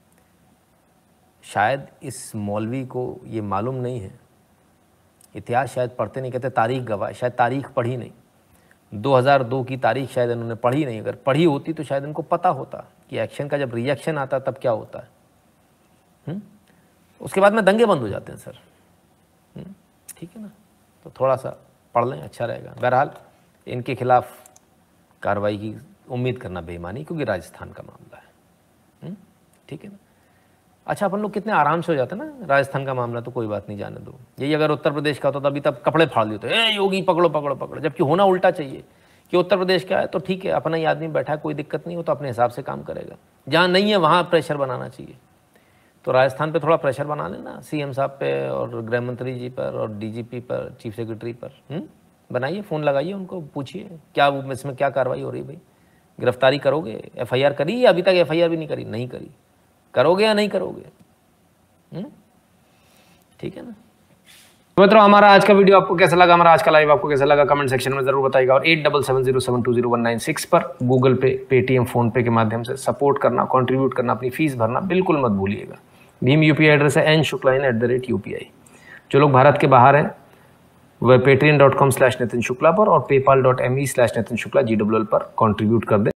शायद इस मौलवी को ये मालूम नहीं है, इतिहास शायद पढ़ते नहीं, कहते तारीख गवाह, शायद तारीख पढ़ी नहीं। दो हज़ार दो की तारीख शायद इन्होंने पढ़ी नहीं, अगर पढ़ी होती तो शायद इनको पता होता कि एक्शन का जब रिएक्शन आता तब क्या होता है। हुँ? उसके बाद में दंगे बंद हो जाते हैं सर। ठीक है ना, तो थोड़ा सा पढ़ लें, अच्छा रहेगा। बहरहाल इनके खिलाफ कार्रवाई की उम्मीद करना बेईमानी, क्योंकि राजस्थान का मामला है। ठीक है ना। अच्छा, अपन लोग कितने आराम से हो जाते हैं ना, राजस्थान का मामला तो कोई बात नहीं, जाने दो। यही अगर उत्तर प्रदेश का होता तो अभी तब कपड़े फाड़ लेते, ए योगी पकड़ो पकड़ो पकड़ो, जबकि होना उल्टा चाहिए कि उत्तर प्रदेश का है तो ठीक है, अपना ही आदमी बैठा है, कोई दिक्कत नहीं हो, तो अपने हिसाब से काम करेगा। जहाँ नहीं है वहाँ प्रेशर बनाना चाहिए। तो राजस्थान पे थोड़ा प्रेशर बना लेना, सीएम साहब पे और गृह मंत्री जी पर और डीजीपी पर, चीफ सेक्रेटरी पर। हुँ? बनाइए, फ़ोन लगाइए उनको, पूछिए क्या इसमें क्या कार्रवाई हो रही है भाई, गिरफ्तारी करोगे, एफआईआर करी या अभी तक एफआईआर भी नहीं करी? नहीं करी, करोगे या नहीं करोगे? ठीक है ना। मित्रों, हमारा आज का वीडियो आपको कैसा लगा, हमारा आज का लाइव आपको कैसा लगा, कमेंट सेक्शन में जरूर बताइएगा। और eight double seven zero seven two zero one nine six पर Google Pay, Paytm, PhonePe के माध्यम से सपोर्ट करना, कंट्रीब्यूट करना, अपनी फीस भरना बिल्कुल मत भूलिएगा। भीम यूपीआई एड्रेस है N Shukla in at the rate UPI. जो लोग भारत के बाहर हैं वह Paytm dot com slash Nitin Shukla पर और PayPal dot M E slash Nitin Shukla G W L पर कॉन्ट्रीब्यूट कर दें।